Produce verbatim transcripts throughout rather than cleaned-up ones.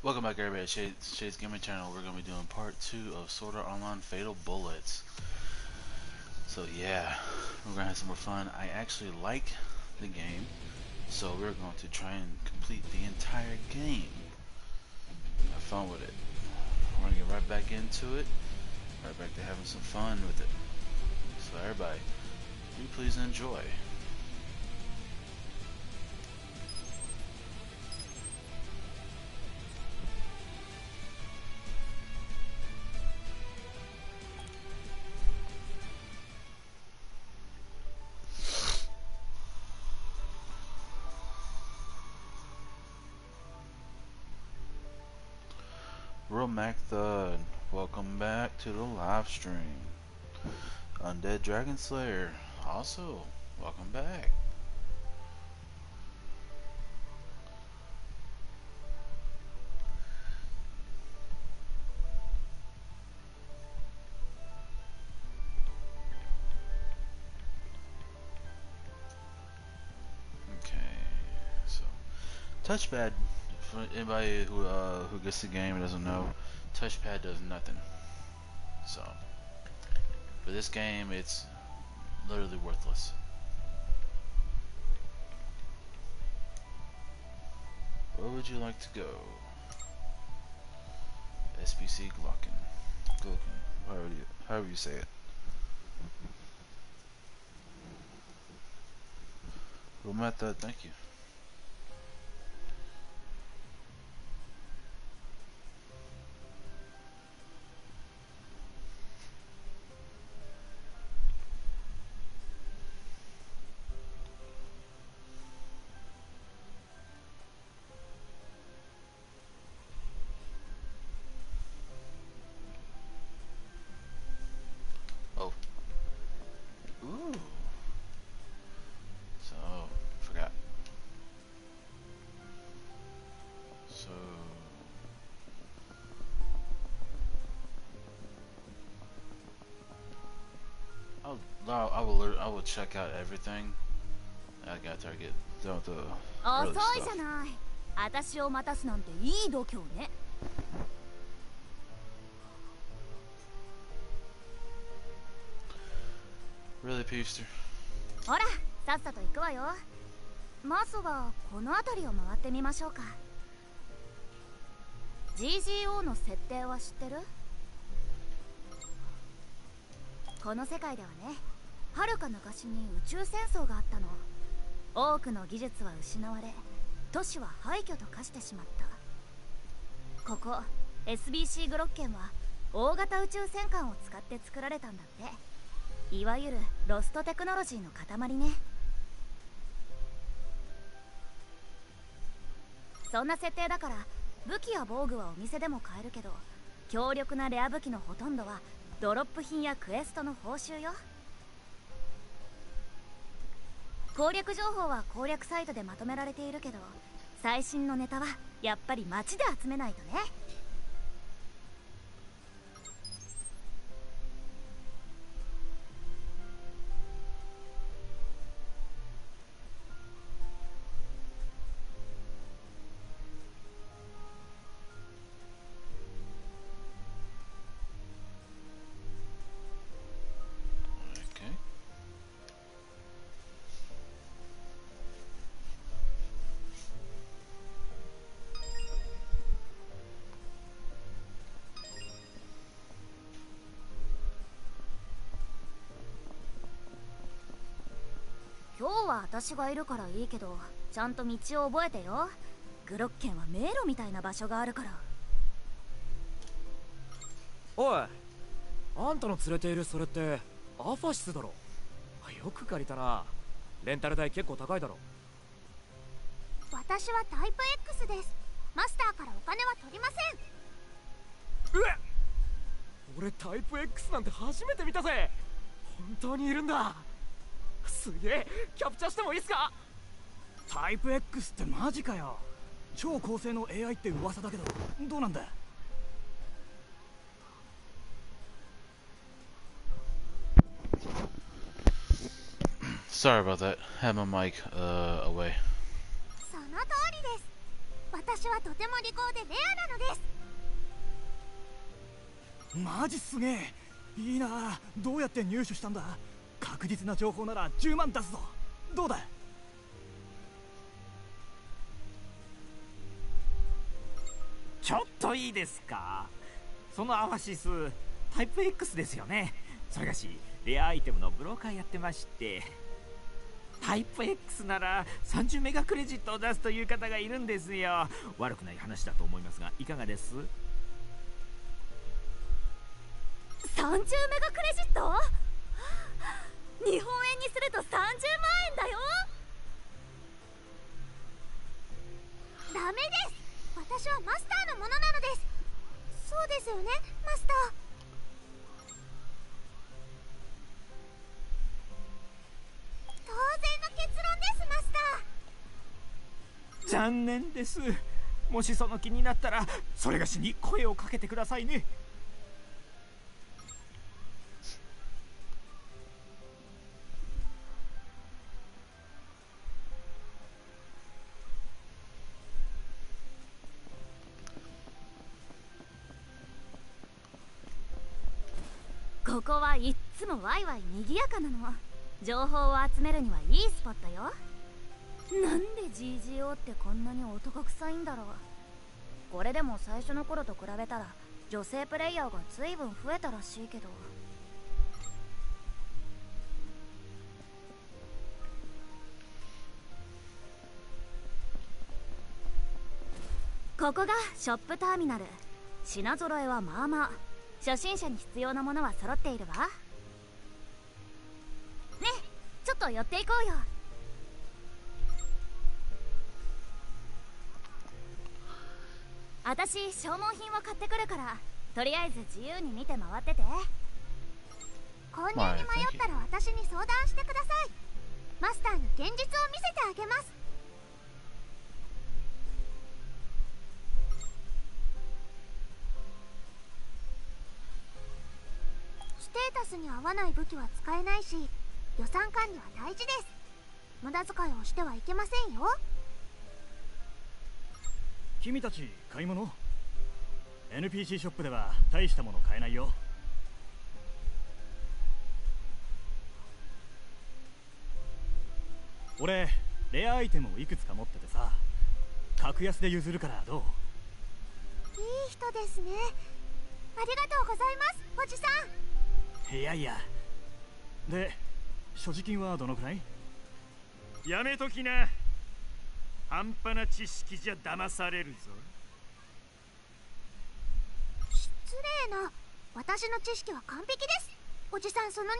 Welcome back everybody to Shades, Shades Gaming Channel. We're going to be doing part two of Sword Art Online Fatal Bullets. So yeah, we're going to have some more fun. I actually like the game, so we're going to try and complete the entire game. Have fun with it. We're going to get right back into it, right back to having some fun with it. So everybody, do please enjoy. Real Mac Thud, welcome back to the live stream. Undead Dragon Slayer, also welcome back. Okay, so touchpad. For anybody who uh, who gets the game and doesn't know, touchpad does nothing. So for this game, it's literally worthless. Where would you like to go? S P C Glocken, Glocken, however you, however you say it. Well, Method, thank you. Oh. Ooh. So, forgot. So. I'll, I will, I will check out everything. I gotta try to get done with the early stuff. 遅いじゃない。私を待たすなんていい度胸ね。 Really, Peester? ほら、さっさと行くわよ。まずはこの辺りを回ってみましょうか。ジージーオー の設定は知ってる？この世界ではね、はるか昔に宇宙戦争があったの。多くの技術は失われ、都市は廃墟と化してしまった。ここ エスビーシー グロッケンは大型宇宙戦艦を使って作られたんだって。いわゆるロストテクノロジーの塊ね。そんな設定だから武器や防具はお店でも買えるけど、強力なレア武器のほとんどはドロップ品やクエストの報酬よ。攻略情報は攻略サイトでまとめられているけど、最新のネタはやっぱり街で集めないとね。今日は私がいるからいいけど、ちゃんと道を覚えてよ。グロッケンは迷路みたいな場所があるから。 おい、あんたの連れているそれってアファシスだろ。よく借りたな。レンタル代結構高いだろ。 私はタイプ X です。マスターからお金は取りません。 うえっ、俺タイプ X なんて初めて見たぜ。本当にいるんだ。すげえ、キャプチャーしてもいいっすか？ タイプ X ってマジかよ。超高性能 エーアイ って噂だけど、どうなんだ？ Sorry about that. Had my mic uh, away. その通りです。私私はとても利口でレアなのです。 マジすげえ。いいな。どうやって入手したんだ。確実な情報ならじゅうまん出すぞ。どうだ。 ちょっといいですか。そのアワシスタイプ X ですよね。それがしレアアイテムのブローカーやってまして、タイプ X ならさんじゅうメガクレジットを出すという方がいるんですよ。悪くない話だと思いますがいかがです？ さんじゅうメガクレジット？日本円にするとさんじゅうまんえんだよ。ダメです。私はマスターのものなのです。そうですよね、マスター。当然の結論です、マスター。 残念です。もしその気になったらそれがしに声をかけてくださいね。 ここはいっつもワイワイにぎやかなの。情報を集めるにはいいスポットよ。なんで ジージーオー ってこんなに男臭いんだろう。これでも最初の頃と比べたら女性プレイヤーが随分増えたらしいけど。ここがショップターミナル。品揃えはまあまあ。初心者に必要なものは揃っているわ。ねえ、ちょっと寄っていこうよ。私消耗品を買ってくるから、とりあえず自由に見て回ってて。購入に迷ったら私に相談してください。マスターの現実を見せてあげます。ステータスに合わない武器は使えないし、予算管理は大事です。無駄遣いをしてはいけませんよ。 君たち買い物？ エヌピーシー ショップでは大したもの買えないよ。俺レアアイテムをいくつか持っててさ、格安で譲るからどう？ いい人ですね。ありがとうございます、おじさん。 いやいや。で、所持金はどのくらい？ やめときな。半端な知識じゃ騙されるぞ。 失礼な。私の知識は完璧です、おじさんそのに。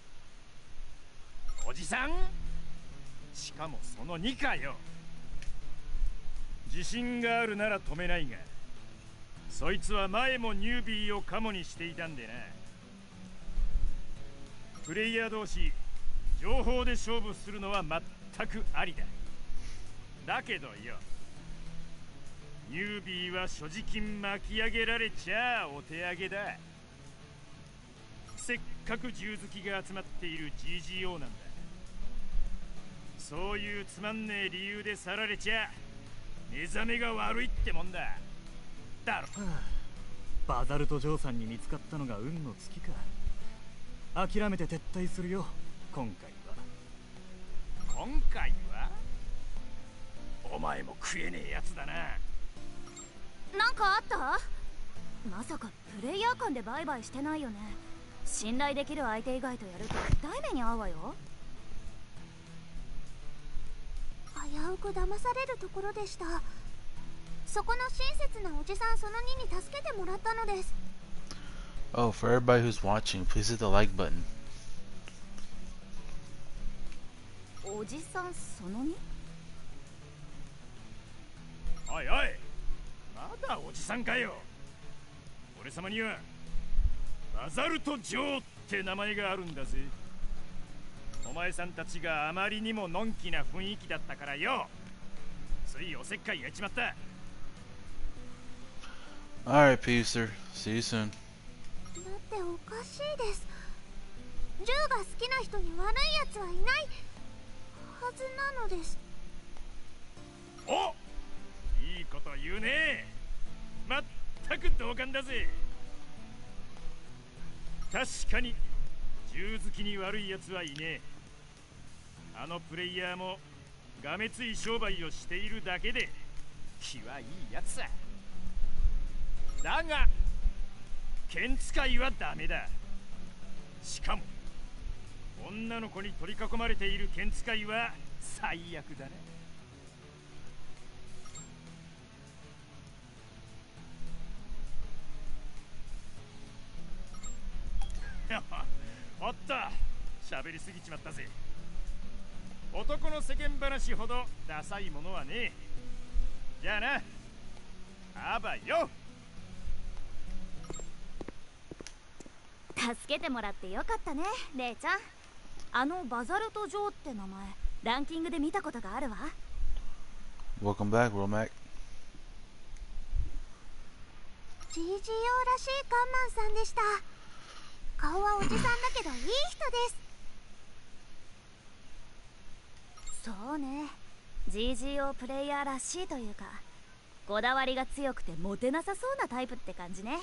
おじさん？しかもそのにかよ。自信があるなら止めないが、そいつは前もニュービーをカモにしていたんでな。プレイヤー同士情報で勝負するのは全くありだ。だけどよ、ニュービーは所持金巻き上げられちゃお手上げだ。せっかく銃好きが集まっている ジージーオー なんだ。そういうつまんねえ理由で去られちゃ目覚めが悪いってもんだ。だろ。 はあ、バザルト嬢さんに見つかったのが運の尽きか。諦めて撤退するよ、今回は。今回は？お前も食えねえやつだな。 なんかあった？まさかプレイヤー間でバイバイしてないよね。信頼できる相手以外とやると痛い目に遭うわよ。危うく騙されるところでした。そこの親切なおじさんそのにに助けてもらったのです。 Oh, for everybody who's watching, please hit the like button. おじさんそのに？ おいおい、まだおじさんかよ。俺様にはバザルト・ジョーって名前があるんだぜ。お前さんたちがあまりにものんきな雰囲気だったからよ、ついおせっかいやっちまった。 Alright, Peacer. See you soon. だっておかしいです。銃が好きな人に悪いやつはいないはずなのです。 お、いいこと言うね。まったく同感だぜ。確かに銃好きに悪いやつはいねえ。あのプレイヤーもがめつい商売をしているだけで気はいいやつさ。だが剣使いはダメだ。しかも女の子に取り囲まれている剣使いは最悪だね。おっと喋りすぎちまったぜ。男の世間話ほどダサいものはねえ。じゃあな、あばよ。 助けてもらってよかったね、レイちゃん。あのバザルト・ジョーって名前ランキングで見たことがあるわ。 Welcome back, Romac. ジージーオー らしいカンマンさんでした。顔はおじさんだけどいい人です。 そうね、 ジージーオー プレイヤーらしいというか、こだわりが強くてモテなさそうなタイプって感じね。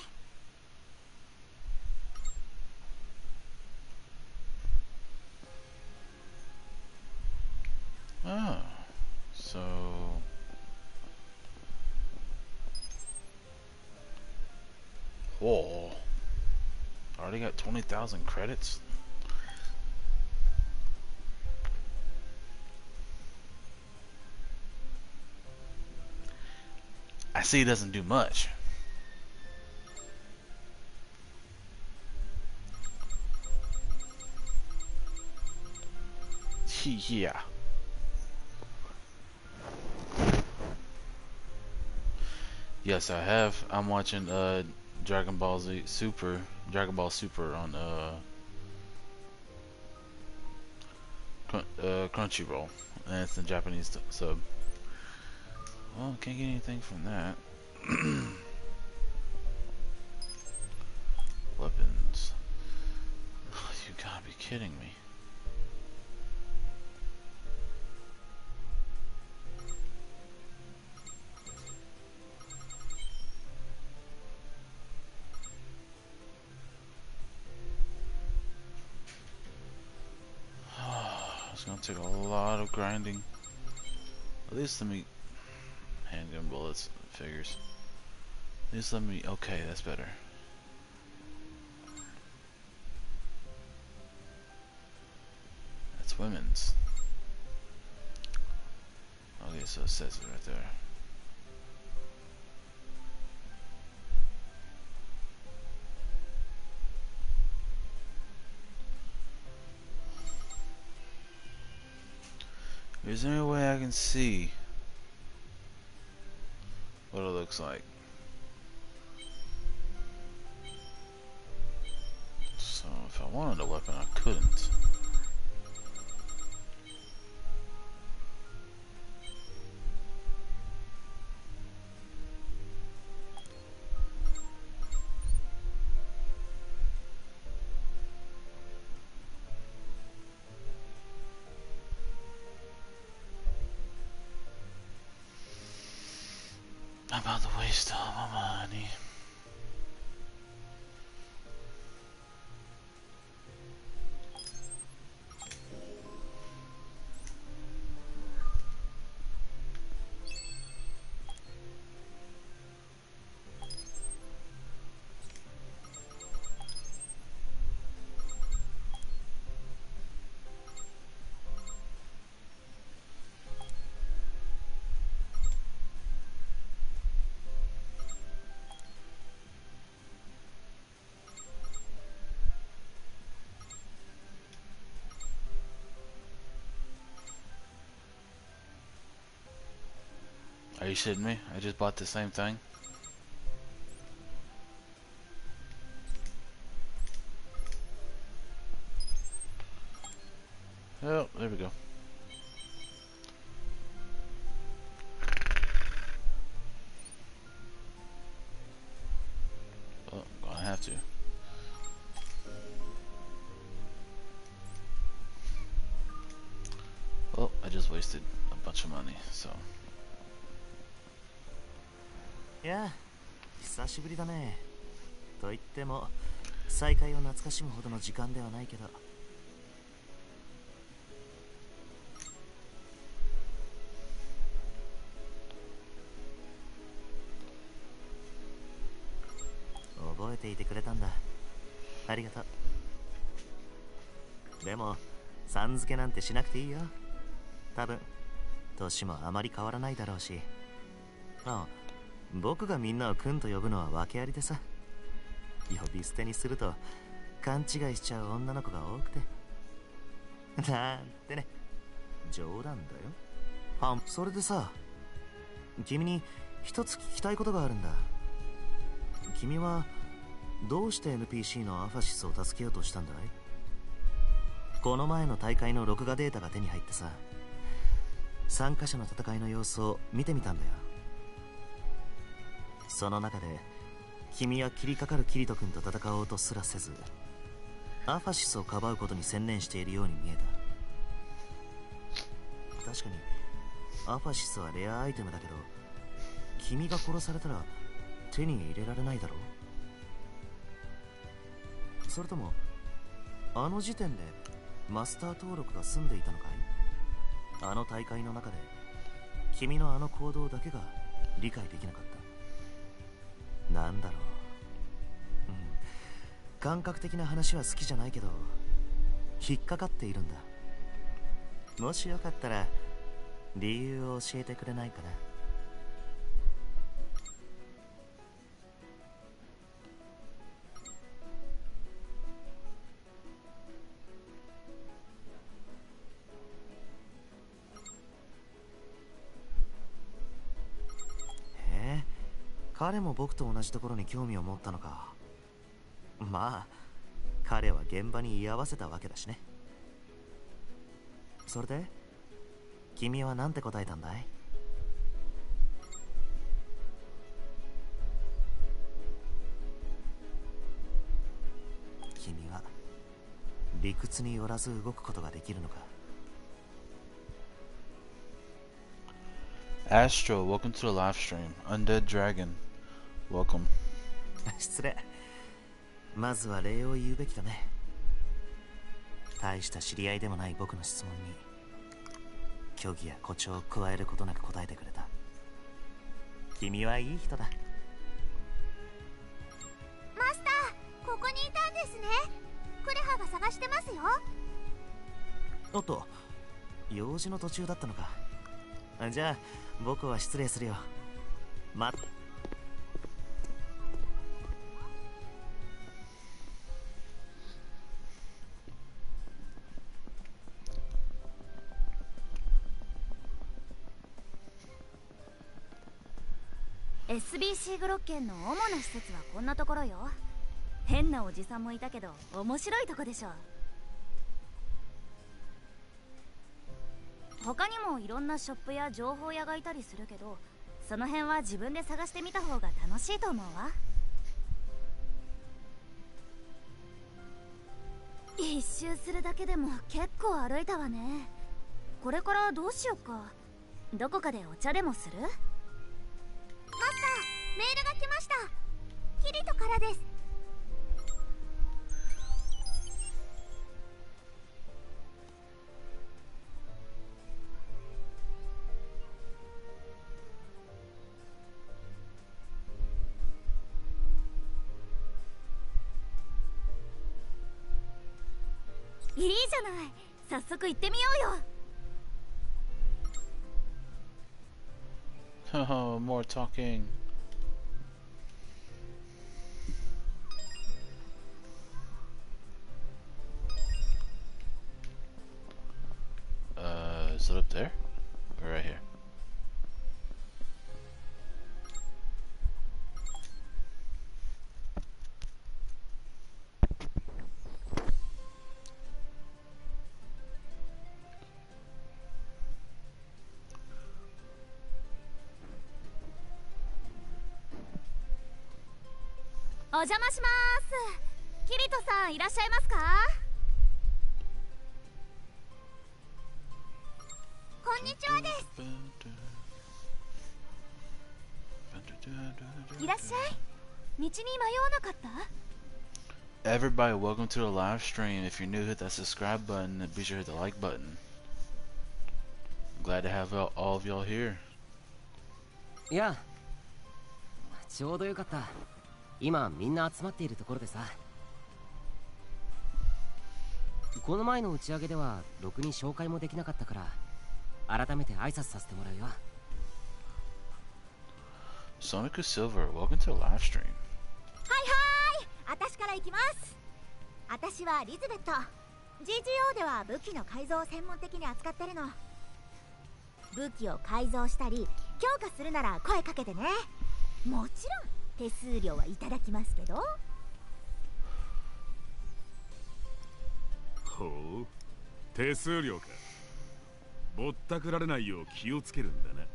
Oh, so whoa, already got twenty thousand credits. I see it doesn't do much. Yeah. Yes, I have. I'm watching uh Dragon Ball Z Super, Dragon Ball Super on uh, Crun uh Crunchyroll, and it's in Japanese sub. Well, can't get anything from that. Weapons. Oh, you gotta be kidding me. It's gonna take a lot of grinding. At least let me handgun bullets figures. At least let me okay, that's better. That's women's. Okay, so it says it right there. Is there any way I can see what it looks like? So if I wanted a weapon, I couldn't. I'm about to waste all my money. Are you shitting me? I just bought the same thing. Oh, there we go. Oh, I'm gonna have to. Well, I just wasted a bunch of money, so. いや、久しぶりだね。と言っても再会を懐かしむほどの時間ではないけど。覚えていてくれたんだ。ありがとう。でもさん付けなんてしなくていいよ。多分年もあまり変わらないだろうし。ああ、僕がみんなを君と呼ぶのは訳ありでさ。呼び捨てにすると勘違いしちゃう女の子が多くて。なんてね、冗談だよ。あ、それでさ、君に一つ聞きたいことがあるんだ。君はどうして エヌピーシー のアファシスを助けようとしたんだい？この前の大会の録画データが手に入ってさ、参加者の戦いの様子を見てみたんだよ。その中で君は切りかかるキリト君と戦おうとすらせず、アファシスをかばうことに専念しているように見えた。確かにアファシスはレアアイテムだけど、君が殺されたら手に入れられないだろう。それともあの時点でマスター登録が済んでいたのかい？あの大会の中で君のあの行動だけが理解できなかった。なんだろう、うん、感覚的な話は好きじゃないけど引っかかっているんだ。もしよかったら理由を教えてくれないかな？彼も僕と同じところに興味を持ったのか。まあ彼は現場に居合わせたわけだしね。それで君は何て答えたんだい？君は理屈によらず動くことができるのか？ Astro, welcome to the live stream. Undead Dragon, welcome. 失礼。まずは礼を言うべきだね。大した知り合いでもない僕の質問に虚偽や誇張を加えることなく答えてくれた。君はいい人だ。 マスター、ここにいたんですね。クレハが探してますよ。 おっと、用事の途中だったのか。じゃあ僕は失礼するよ。まエスビーシー グロッケンの主な施設はこんなところよ。変なおじさんもいたけど面白いとこでしょ。他にもいろんなショップや情報屋がいたりするけど、その辺は自分で探してみた方が楽しいと思うわ。一周するだけでも結構歩いたわね。これからどうしよっか。どこかでお茶でもする？ マスター、メールが来ました。キリトからです。 いいじゃない。早速行ってみようよ。 Oh, more talking. Uh, is it up there? Or right here? お邪魔します。キリトさんいらっしゃいますか？ こんにちはです。 いらっしゃい。道に迷わなかった？ Everybody, welcome to the live stream. If you're new, hit that subscribe button and be sure to hit the like button. Glad to have all all of y'all here. いや、ちょうどよかった。今みんな集まっているところでさ。この前の打ち上げではろくに紹介もできなかったから、改めて挨拶させてもらうよ。 Sonica Silver, welcome to the live stream. はいはい、私から行きます。私はリズベット。 ジージーオー では武器の改造を専門的に扱ってるの。武器を改造したり強化するなら声かけてね。もちろん手数料はいただきますけど。 ほう、手数料か。ぼったくられないよう気をつけるんだな。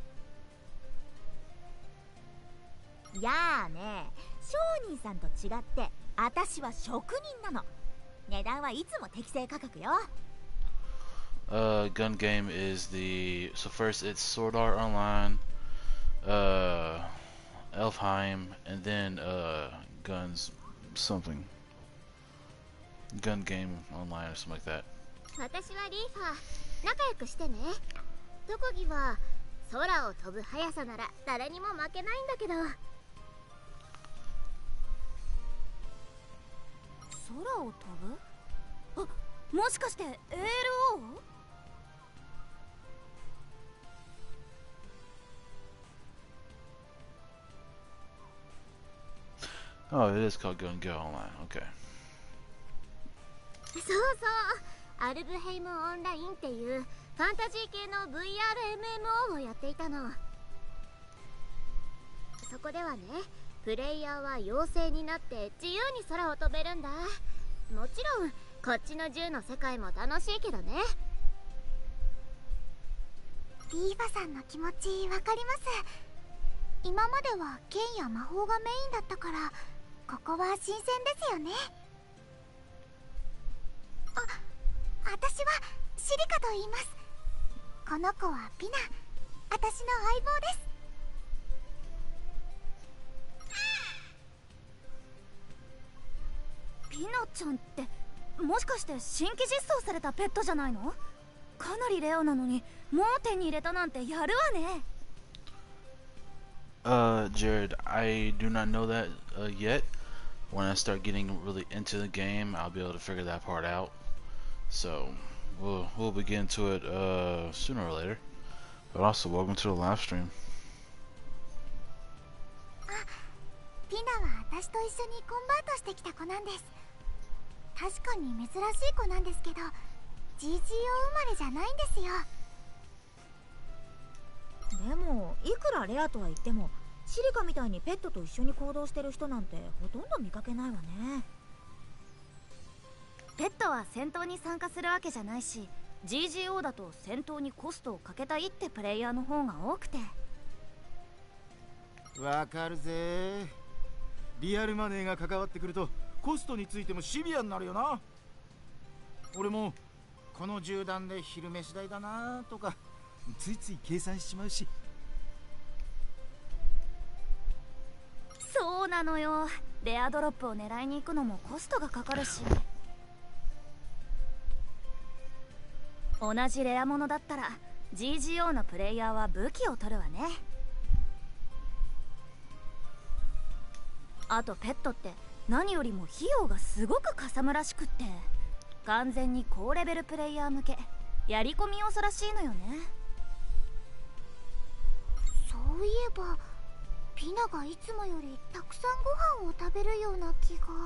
やあね、商人さんと違って私は職人なの。値段はいつも適正価格よ。 Uh, gun game is the so first it's Sword Art Online, uh, Elfheim, and then uh, guns something. Gun game online or something like that. 私はリーファー、仲良くしてね。特技は空を飛ぶ速さなら誰にも負けないんだけど。 空を飛ぶ？あ、もしかして エーエルオー？ Oh, it is called Gun Go Online. Okay. そうそう、アルブヘイムオンラインっていうファンタジー系の ブイアールエムエムオー をやっていたの。そこではね、プレイヤーは妖精になって自由に空を飛べるんだ。もちろんこっちの銃の世界も楽しいけどね。 リーファさんの気持ちわかります。今までは剣や魔法がメインだったからここは新鮮ですよね。あ、私はシリカと言います。この子はピナ、私の相棒です。 ピナちゃんってもしかして新規実装されたペットじゃないの？かなりレアなのにもう手に入れたなんてやるわね。 Uh, Jared, I do not know that uh, yet. When I start getting really into the game, I'll be able to figure that part out. So we'll we'll begin to it uh, sooner or later. But also, welcome to the live stream. あ、ピナは私と一緒にコンバートしてきた子なんです。確かに珍しい子なんですけど ジージーオー 生まれじゃないんですよ。 でもいくらレアとは言ってもシリカみたいにペットと一緒に行動してる人なんてほとんど見かけないわね。ペットは戦闘に参加するわけじゃないし ジージーオー だと戦闘にコストをかけたいってプレイヤーの方が多くて。 わかるぜ。リアルマネーが関わってくるとコストについてもシビアになるよな。俺もこの銃弾で昼飯代だなとかついつい計算しちまうし。 そうなのよ。レアドロップを狙いに行くのもコストがかかるし。同じレアものだったら ジージーオー のプレイヤーは武器を取るわね。あとペットって何よりも費用がすごくかさむらしくって、完全に高レベルプレイヤー向け、やり込み要素らしいのよね。 そういえばピナがいつもよりたくさんご飯を食べるような気が。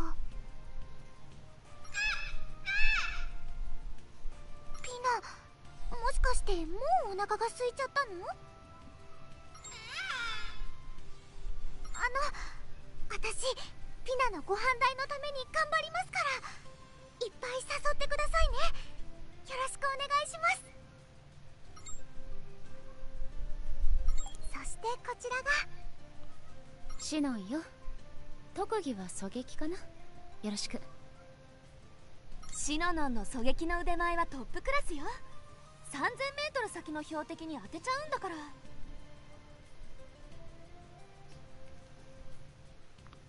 ピナ、もしかしてもうお腹が空いちゃったの？あの私ピナのご飯代のために頑張りますから、いっぱい誘ってくださいね。よろしくお願いします。そしてこちらがシノンよ。特技は狙撃かな。よろしく。 シノノンの狙撃の腕前はトップクラスよ。さんぜんメートル先の標的に当てちゃうんだから。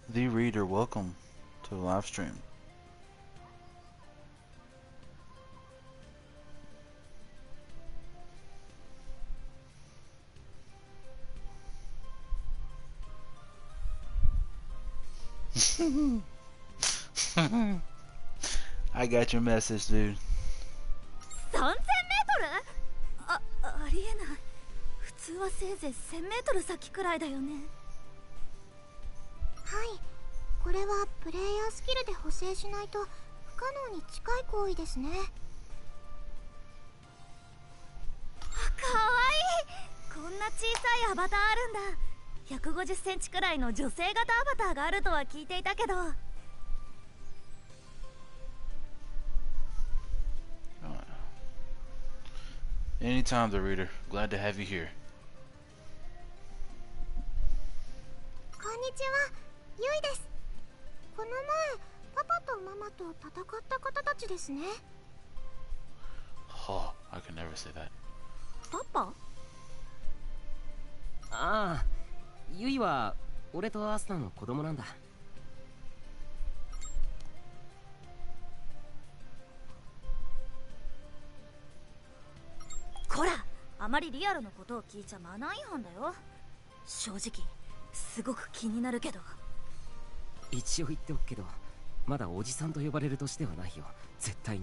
The Reader, welcome to the live stream. I got your message, dude. さんぜんメートル？あ、ありえない。普通はせいぜいせんメートル先くらいだよね。 はい、これはプレイヤースキルで補正しないと不可能に近い行為ですね。 かわいい。こんな小さいアバターあるんだ。ひゃくごじゅっセンチくらいの女性型アバターがあるとは聞いていたけど。 Anytime, the Reader. Glad to have you here. こんにちは、ゆいです。この前パパとママと戦った方たちですね。 Oh, I can never say that. パパ？ ああ、ユイは俺とアスナの子供なんだ。 こら、あまりリアルのことを聞いちゃマナー違反だよ。正直すごく気になるけど。 一応言っておくけど、まだおじさんと呼ばれる年ではないよ、絶対に。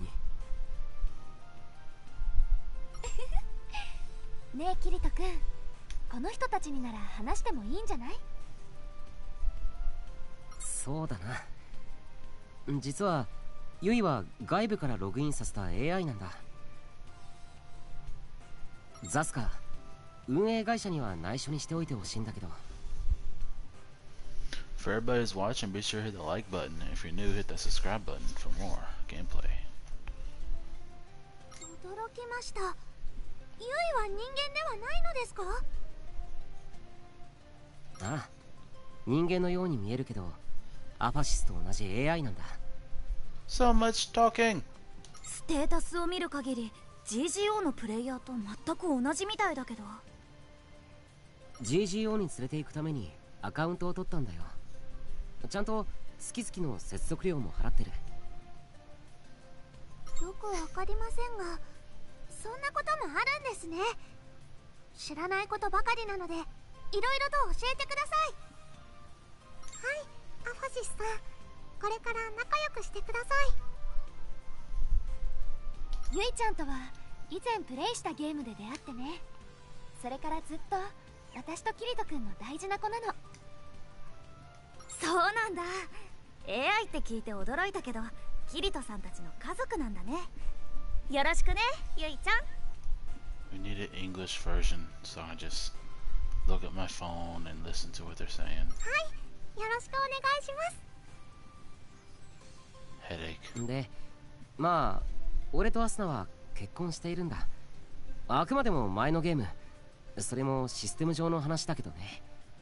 ねえキリト君、この人たちになら話してもいいんじゃない？ そうだな。実はユイは外部からログインさせた エーアイ なんだ。ザスカ、運営会社には内緒にしておいてほしいんだけど。 For everybody who's watching, be sure to hit the like button. And if you're new, hit the subscribe button for more gameplay. 驚きました。ユイは人間ではないのですか？ ああ、人間のように見えるけど、アファシスと同じ エーアイ なんだ。 So much talking. ステータスを見る限り ジージーオー のプレイヤーと全く同じみたいだけど。 ジージーオー に連れて行くためにアカウントを取ったんだよ。ちゃんと月々の接続料も払ってる。 よくわかりませんが、そんなこともあるんですね。知らないことばかりなので、いろいろと教えてください。はい、アファシスさん、これから仲良くしてください。 ゆいちゃんとは以前プレイしたゲームで出会ってね。それからずっと私とキリト君の大事な子なの。 そうなんだ。 エーアイ って聞いて驚いたけど、キリトさんたちの家族なんだね。よろしくね、ゆいちゃん。 We need an English version, so I just look at my phone and listen to what they're saying. はい、よろしくお願いします。 Headache. で、まあ俺とアスナは結婚しているんだ。あくまでも前のゲーム、それもシステム上の話だけどね。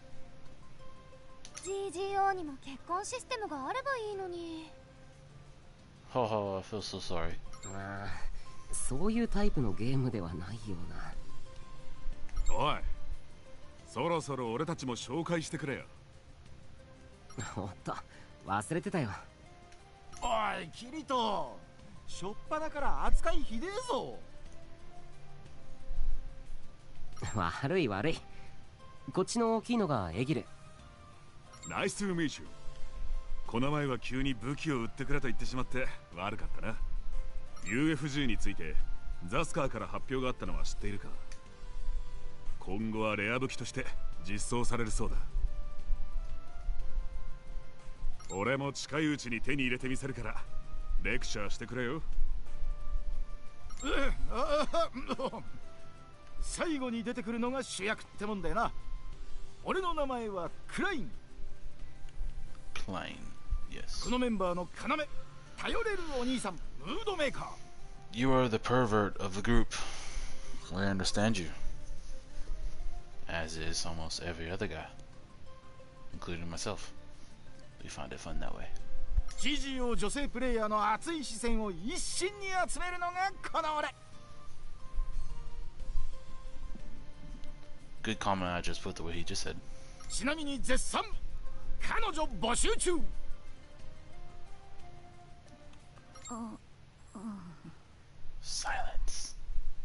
ジージーオー にも結婚システムがあればいいのに。 Ho ho, I feel so sorry. まあそういうタイプのゲームではないような。 おい、そろそろ俺たちも紹介してくれよ。 おっと、忘れてたよ。 おいキリト、しょっぱなから扱いひでえぞ。 悪い悪い。こっちの大きいのがエギル。 ナイストゥーミーチュー。この前は急に武器を売ってくれと言ってしまって悪かったな。 ユーエフジー についてザスカーから発表があったのは知っているか？今後はレア武器として実装されるそうだ。俺も近いうちに手に入れてみせるからレクチャーしてくれよ。 最後に出てくるのが主役ってもんだよな。俺の名前はクライン。 Klein, yes. このメンバーの要、頼れるお兄さん、ムードメーカー。 You are the pervert of the group. I understand you. As is almost every other guy, including myself. We find it fun that way. ジージーオー 女性プレイヤーの熱い視線を一身に集めるのがこの俺。 Good comment. I just put the way he just said. ちなみに絶賛彼女募集中。 あ、うん。 Silence.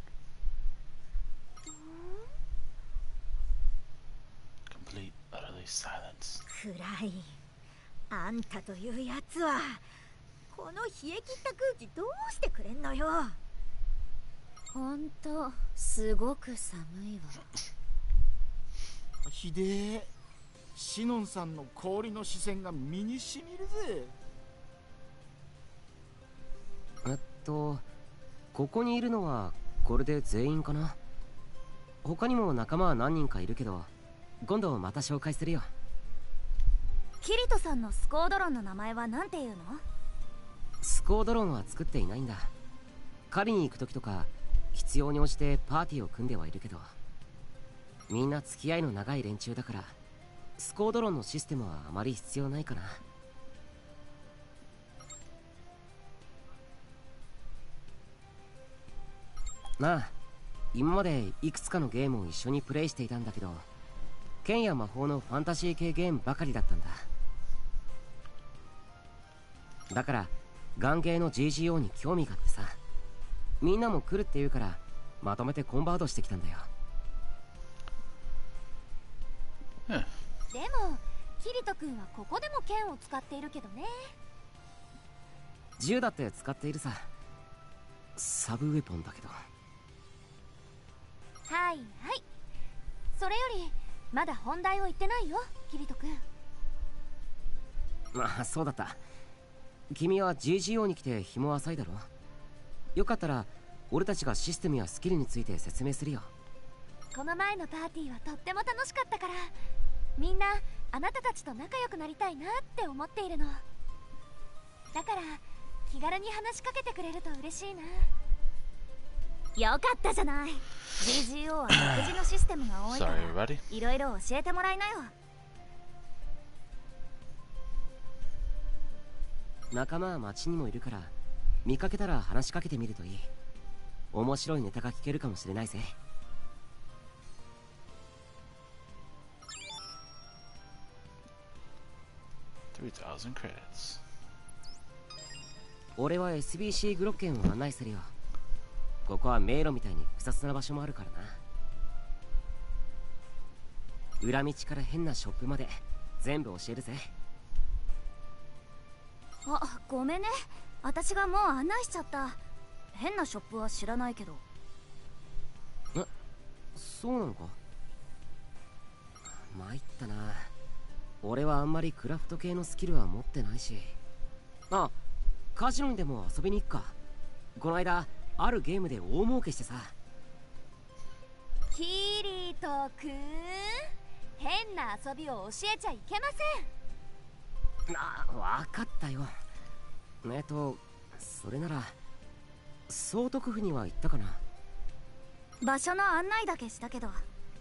Complete, utterly silence. 暗い。あんたというやつはこの冷え切った空気どうしてくれんのよ。 ほんとすごく寒いわ。 ひでえ。シノンさんの氷の視線が身にしみるぜ。 えっとここにいるのはこれで全員かな。他にも仲間は何人かいるけど今度また紹介するよ。 キリトさんのスコードロンの名前は何ていうの？ スコードロンは作っていないんだ。狩りに行く時とか必要に応じてパーティーを組んではいるけど、みんな付き合いの長い連中だからスコードロンのシステムはあまり必要ないかな。なあ、今までいくつかのゲームを一緒にプレイしていたんだけど、剣や魔法のファンタジー系ゲームばかりだったんだ。だからガンゲーの ジージーオー に興味があってさ、みんなも来るって言うからまとめてコンバートしてきたんだよ。 でもキリト君はここでも剣を使っているけどね。 銃だって使っているさ。サブウェポンだけど。 はいはい、それよりまだ本題を言ってないよキリト君。 まあそうだった。君は ジージーオー に来て日も浅いだろ。よかったら俺たちがシステムやスキルについて説明するよ。 この前のパーティーはとっても楽しかったから、みんなあなたたちと仲良くなりたいなって思っているの。だから気軽に話しかけてくれると嬉しいな。 よかったじゃない。 ジージーオー は独自のシステムが多いからいろいろ教えてもらいなよ。 仲間は街にもいるから見かけたら話しかけてみるといい。面白いネタが聞けるかもしれないぜ。 three thousand credits。 俺は エスビーシー グロッケンを案内するよ。ここは迷路みたいに複雑な場所もあるからな。裏道から変なショップまで全部教えるぜ。 あ、ごめんね。私がもう案内しちゃった。変なショップは知らないけど。 え、そうなのか。参ったな。俺はあんまりクラフト系のスキルは持ってないし。あ、カジノにでも遊びに行くか。この間あるゲームで大儲けしてさ。 キリトくん、変な遊びを教えちゃいけません。 あ、わかったよ。えっとそれなら総督府には行ったかな。 場所の案内だけしたけど。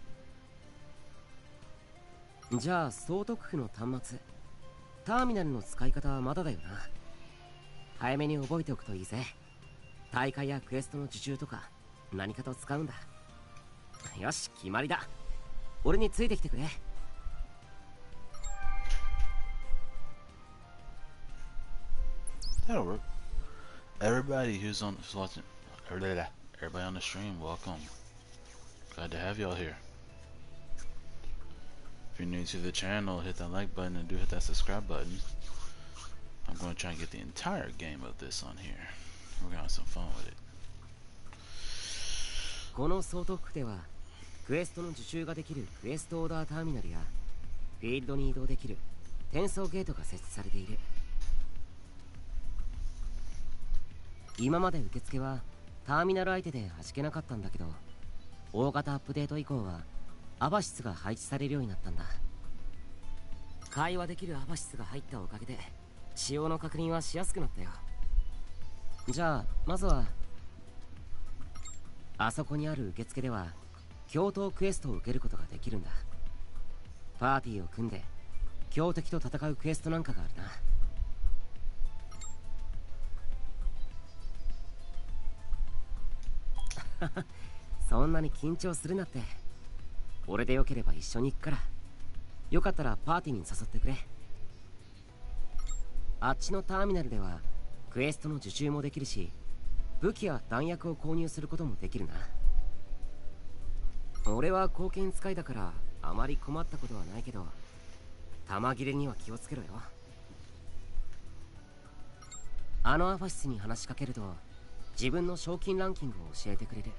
じゃあ総督府の端末ターミナルの使い方はまだだよな。早めに覚えておくといいぜ。大会やクエストの受注とか何かと使うんだ。よし、決まりだ。俺についてきてくれ。 That'll work. Everybody who's on who's watching, everybody on the stream, welcome. Glad to have y'all here. If you're new to the channel, hit that like button and do hit that subscribe button. I'm going to try and get the entire game of this on here. We're going to have some fun with it. この総督府ではクエストの受注ができるクエストオーダーターミナルやフィールドに移動できる転送ゲートが設置されている。今まで受付はターミナル相手で弾けなかったんだけど、大型アップデート以降はアバシスが配置されるようになったんだ。会話できるアバシスが入ったおかげで使用の確認はしやすくなったよ。じゃあまずはあそこにある受付では共闘クエストを受けることができるんだ。パーティーを組んで強敵と戦うクエストなんかがあるな。そんなに緊張するなって。俺でよければ一緒に行くから。よかったらパーティーに誘ってくれ。 あっちのターミナルではクエストの受注もできるし、武器や弾薬を購入することもできるな。俺は貢献使いだからあまり困ったことはないけど、弾切れには気をつけろよ。あのアファシスに話しかけると自分の賞金ランキングを教えてくれる。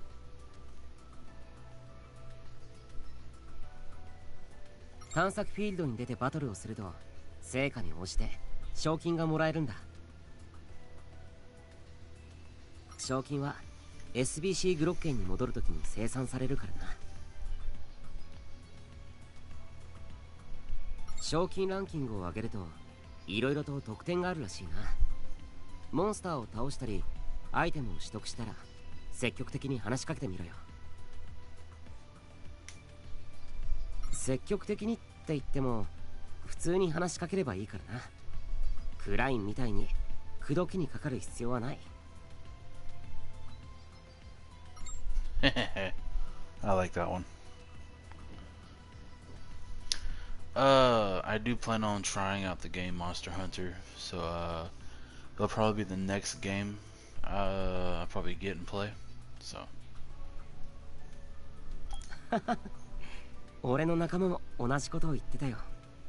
探索フィールドに出てバトルをすると成果に応じて賞金がもらえるんだ。賞金は エスビーシー グロッケンに戻るときに生産されるからな。賞金ランキングを上げると色々と得点があるらしいな。モンスターを倒したりアイテムを取得したら積極的に話しかけてみろよ。積極的にって言っても普通に話しかければいいからな。クラインみたいに口説きにかかる必要はない。 I like that one. Uh, I do plan on trying out the game Monster Hunter, so uh, it'll probably be the next game uh, I'll probably get and play. So. 俺の仲間も同じことを言ってたよ。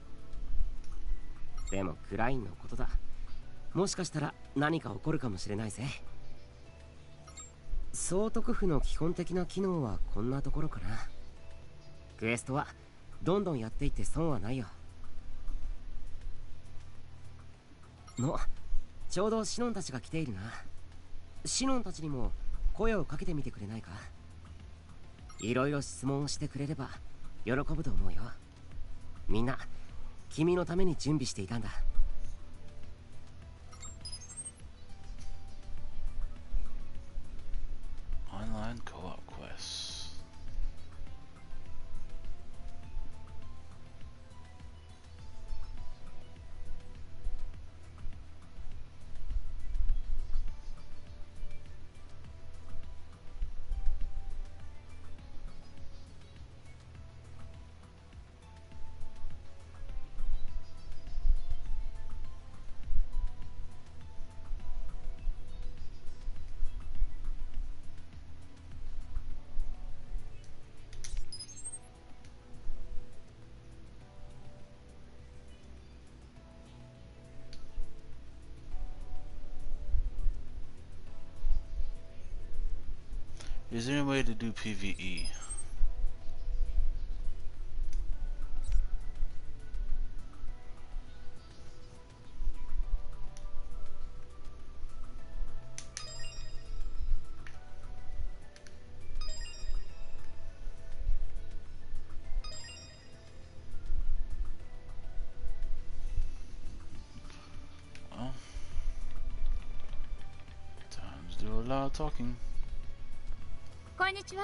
でもクラインのことだ。もしかしたら何か起こるかもしれないぜ。総督府の基本的な機能はこんなところかな。クエストはどんどんやっていって損はないよ。の、ちょうどシノンたちが来ているな。シノンたちにも声をかけてみてくれないか。いろいろ質問をしてくれれば喜ぶと思うよ。みんな君のために準備していたんだ。 Online co-op quests. Is there any way to do PvE? Well, times do a lot of talking. こんにちは。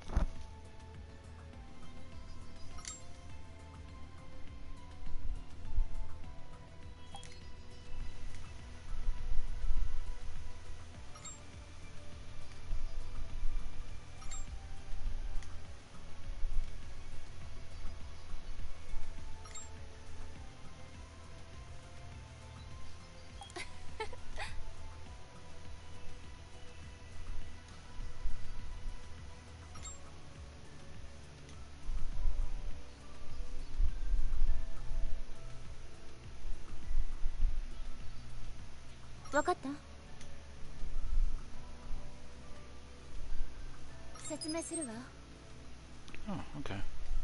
わかった？説明するわ。 Oh, okay. ね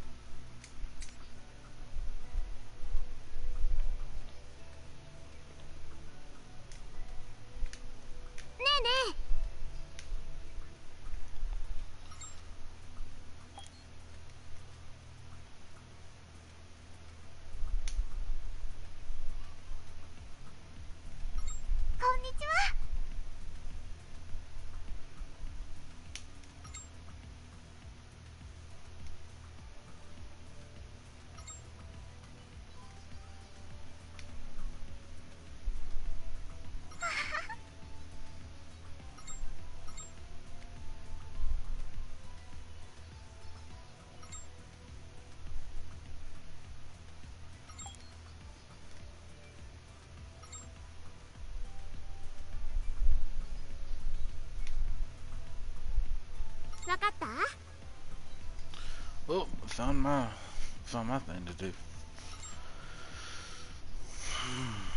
えねえ。こんにちは。 Oh, found my found my thing to do. Hmm.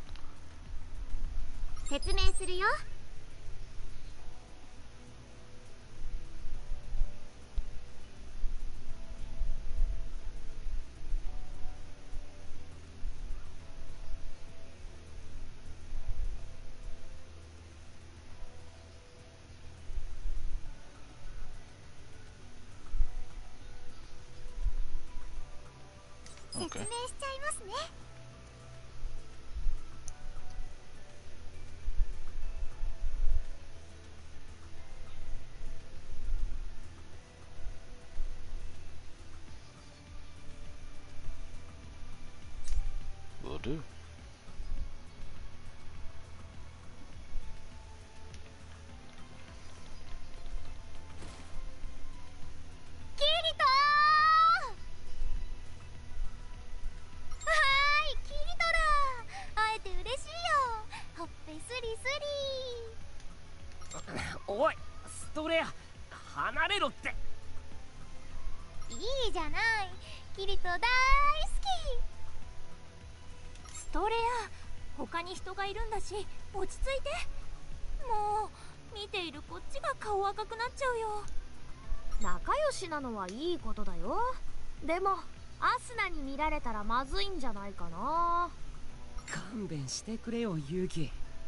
説明するよ。説明しちゃいますね。 Will do. キリトー、はーい、キリトだ。会えて嬉しいよ。ほっぺスリスリ。 おい、ストレア離れろって。 いいじゃない、キリト大好き。 ストレア、他に人がいるんだし落ち着いて。もう見ているこっちが顔赤くなっちゃうよ。 仲良しなのはいいことだよ。でもアスナに見られたらまずいんじゃないかな。 勘弁してくれよユウキ。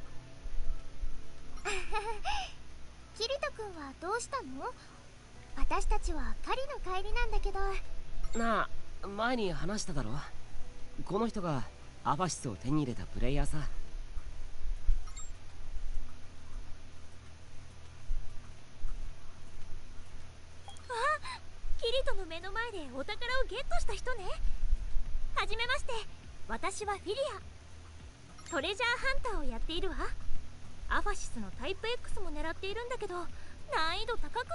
キリト君はどうしたの？私たちは狩りの帰りなんだけど。 なあ、前に話しただろ。この人がアファシスを手に入れたプレイヤーさ。あ、 キリトの目の前でお宝をゲットした人ね。はじめまして、私はフィリア。トレジャーハンターをやっているわ。アファシスのタイプ X も狙っているんだけど難易度高くって。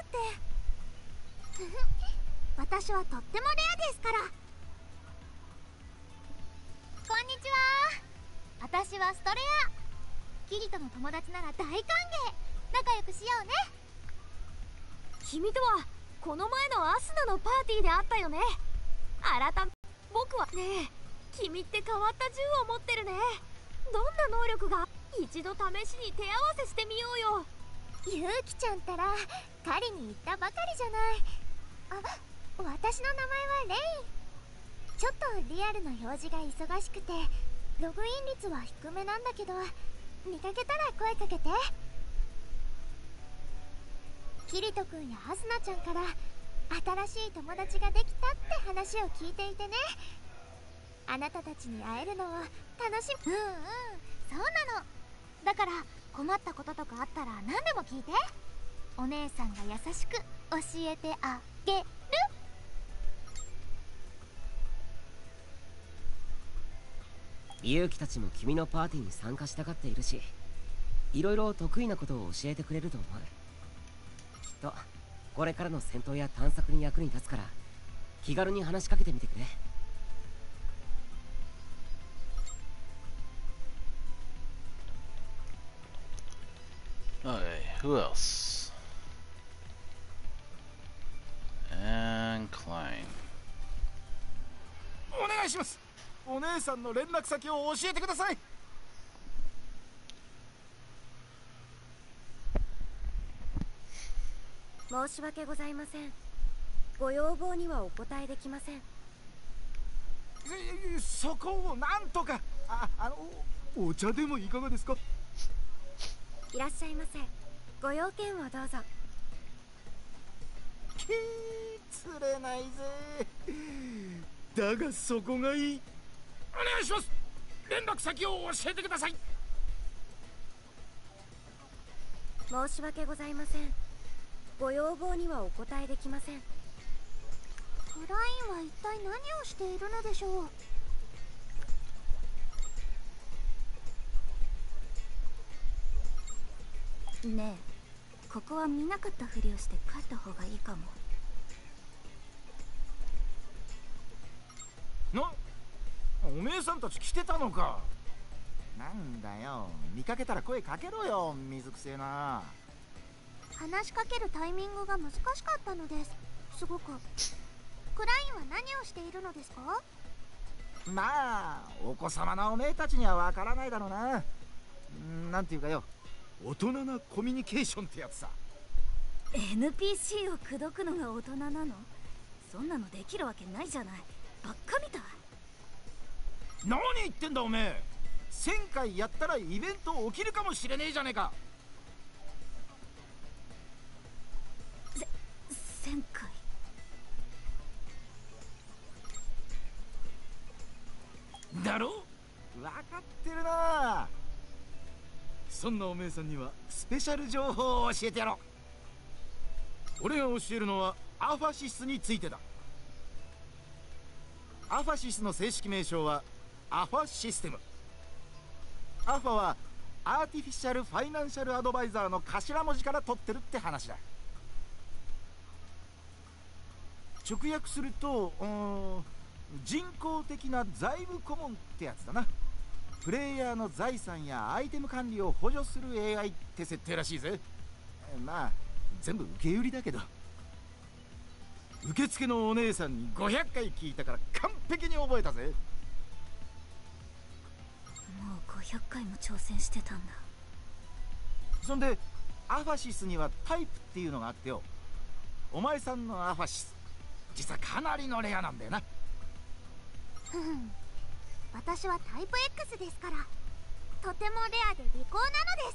私はとってもレアですから。こんにちは。私はストレア。キリトの友達なら大歓迎。仲良くしようね。 君とはこの前のアスナのパーティーで会ったよね。改め僕はねえ、君って変わった銃を持ってるね。どんな能力が？一度試しに手合わせしてみようよ。 ユウキちゃんたら狩りに行ったばかりじゃない。あ、私の名前はレイン。ちょっとリアルな表示が忙しくてログイン率は低めなんだけど、見かけたら声かけて。キリト君やアスナちゃんから新しい友達ができたって話を聞いていてね。あなたたちに会えるのを楽しみ。うんうん、そうなの。だから困ったこととかあったら何でも聞いて。お姉さんが優しく教えてあげる。 ユウキたちも君のパーティーに参加したがっているし、いろいろ得意なことを教えてくれると思う。きっとこれからの戦闘や探索に役に立つから気軽に話しかけてみてくれ。 Okay, who else? And Klein. お願いします。お姉さんの連絡先を教えてください。 申し訳ございません。ご要望にはお答えできません。 そこをなんとか。あ、あのお茶でもいかがですか？ いらっしゃいませ。ご用件をどうぞ。 きー、釣れないぜ。だがそこがいい。 お願いします。連絡先を教えてください。 申し訳ございません。ご要望にはお答えできません。 クラインは一体何をしているのでしょう。ねえ、ここは見なかったふりをして帰った方がいいかも。 な、お姉さんたち来てたのか。なんだよ、見かけたら声かけろよ、水くせえな。 話しかけるタイミングが難しかったのです。すごく。 クラインは何をしているのですか？ まあお子様なおめえたちにはわからないだろうな。なんていうかよ、大人なコミュニケーションってやつさ。 エヌピーシー を口説くのが大人なの？そんなのできるわけないじゃない。ばっかみたい。 何言ってんだおめえ。せんかいやったらイベント起きるかもしれねえじゃねえか。 せせんかい。 だろ？分かってるな。そんなおめえさんにはスペシャル情報を教えてやろう。俺が教えるのはアファシスについてだ。アファシスの正式名称はアファシステム。アファはアーティフィシャル・ファイナンシャル・アドバイザーの頭文字から取ってるって話だ。直訳すると人工的な財務顧問ってやつだな。プレイヤーの財産やアイテム管理を補助する エーアイ って設定らしいぜ。まあ全部受け売りだけど、受付のお姉さんにごひゃっかい聞いたから完璧に覚えたぜ。 もうごひゃっかいも挑戦してたんだ。 そんでアファシスにはタイプっていうのがあってよ。お前さんのアファシス実はかなりのレアなんだよな。 ふん、私はタイプ X ですから、とてもレアで利口なのです。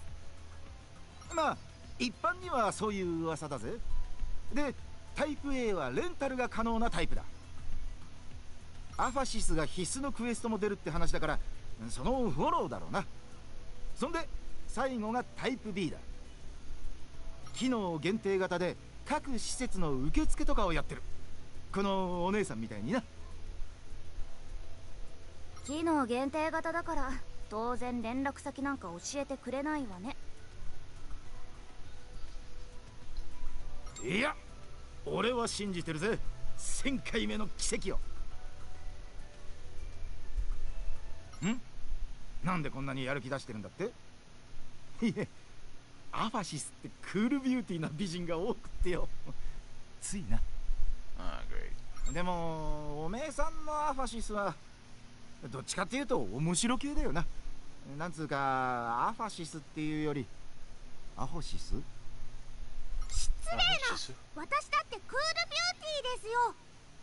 まあ一般にはそういう噂だぜ。でタイプ A はレンタルが可能なタイプだ。アファシスが必須のクエストも出るって話だから、そのフォローだろうな。そんで最後がタイプ B だ。機能限定型で各施設の受付とかをやってる、このお姉さんみたいにな。 機能限定型だから当然連絡先なんか教えてくれないわね。 いや俺は信じてるぜ、せんかいめの奇跡を。ん？なんでこんなにやる気出してるんだって？いえ、アファシスってクールビューティーな美人が多くってよついな。 ああ、 でもおめえさんのアファシスはどっちかっていうと面白系だよな。なんつうかアファシスっていうよりアホシス？ 失礼な、私だってクールビューティーですよ。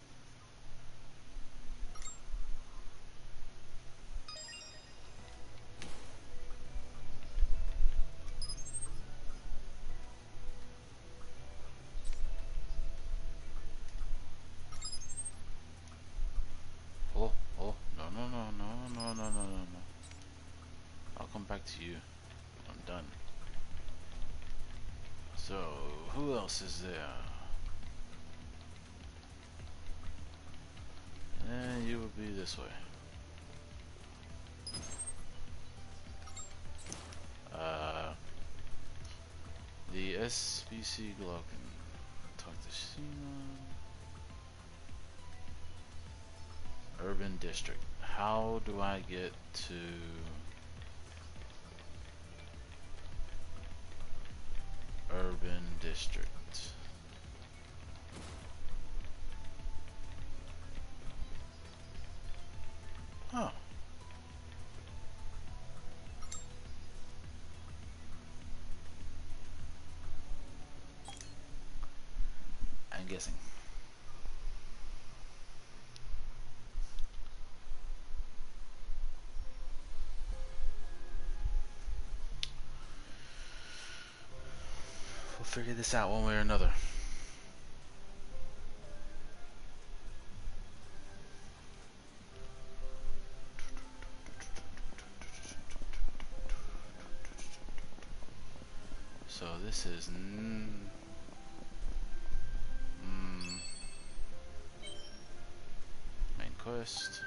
Oh, oh, no, no, no, no, no, no, no, no, no. I'll come back to you. I'm done. So, who else is there? And you will be this way. Uh, the S B C Glocken. Talk to Sheena. Urban District. How do I get to Urban District? Huh. I'm guessing. We'll figure this out one way or another. So this is mm, mm, main quest.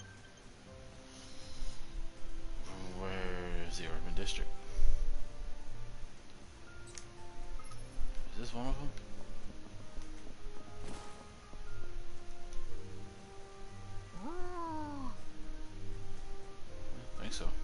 Where's the urban district? Is this one of them? Oh. I think so.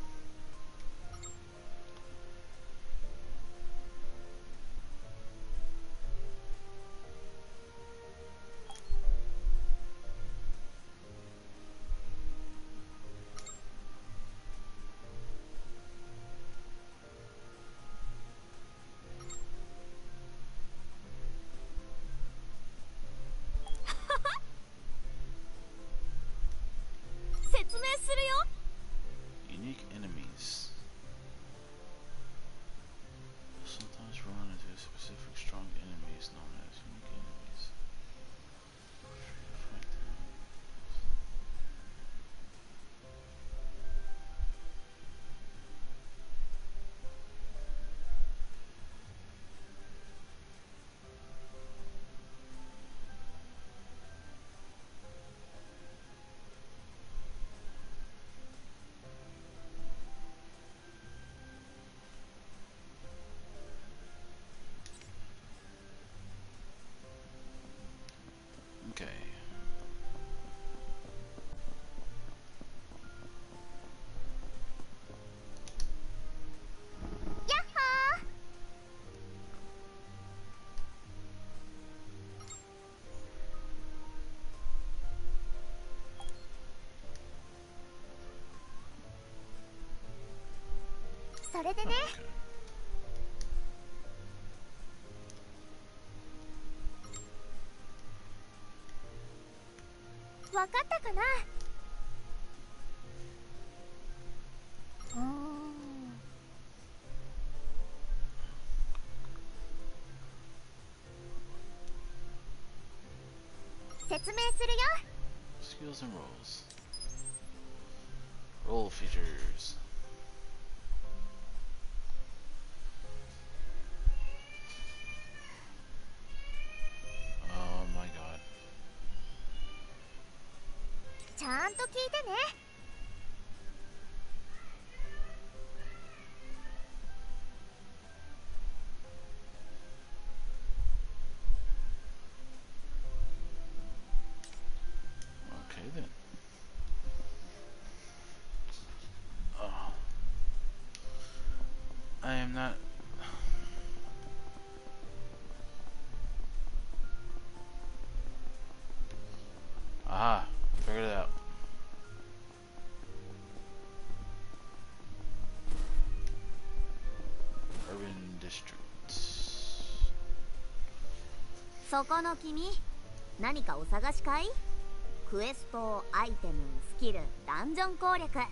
Okay. Yahoo! それでね、わかったかな。うーん、説明するよ。 Skills and roles. Role features. Oh my god. ちゃんと聞いてね。 Okay then. Oh. I am not. Aha, figured it out. Urban districts. そこの君、何かお探しかい？クエスト、アイテム、スキル、ダンジョン攻略。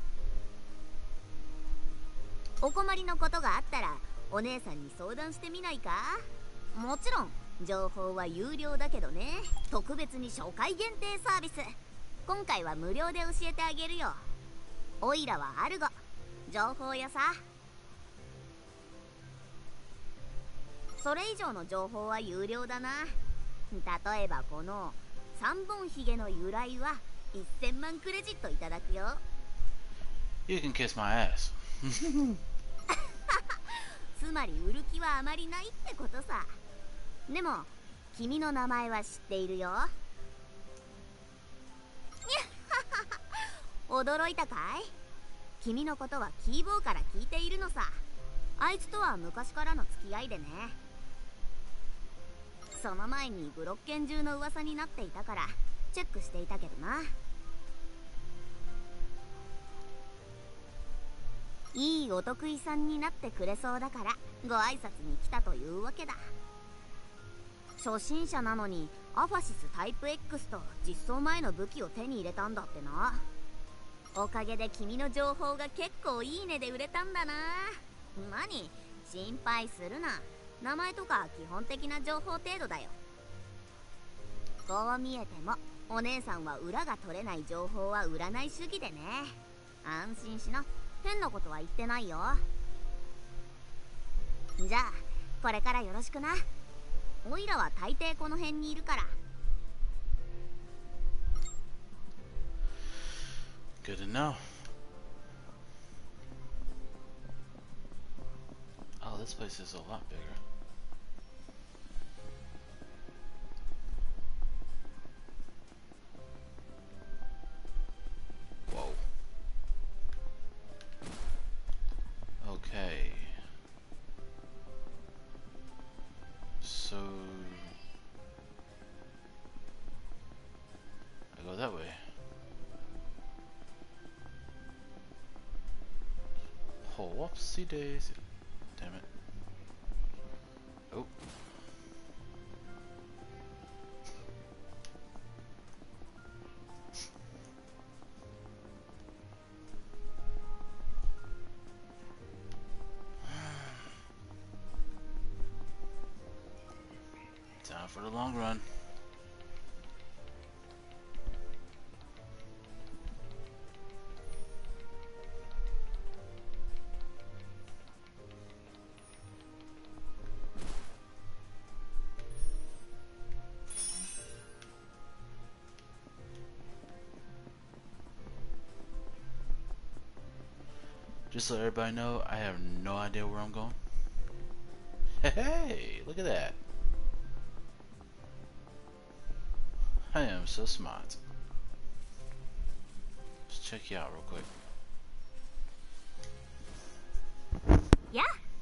お困りのことがあったらお姉さんに相談してみないか？もちろん情報は有料だけどね、特別に初回限定サービス。今回は無料で教えてあげるよ。オイラはアルゴ、情報屋さ。それ以上の情報は有料だな。例えばこの三本ひげの由来はせんまんクレジットいただくよ。 You can kiss my ass. つまり売る気はあまりないってことさ。でも君の名前は知っているよ。驚いたかい？君のことはキーボーから聞いているのさ。あいつとは昔からの付き合いでね。その前にブロッケン中の噂になっていたからチェックしていたけどな。いいお得意さんになってくれそうだからご挨拶に来たというわけだ。初心者なのにアファシスタイプ X と実装前の武器を手に入れたんだってな。おかげで君の情報が結構いいねで売れたんだな。何？心配するな。名前とか基本的な情報程度だよ。こう見えてもお姉さんは裏が取れない情報は売らない主義でね。安心しな。変なことは言ってないよ。じゃあこれからよろしくな。オイラは大抵この辺にいるから。 Good to know. Oh, this place is a lot bigger. Whoa. Okay. So I go that way. Oh, whoopsie daisy. Damn it. Oh. Time for the long run. Just so everybody know, I have no idea where I'm going. Hey, look at that. I am so smart. Let's check you out real quick. Yeah.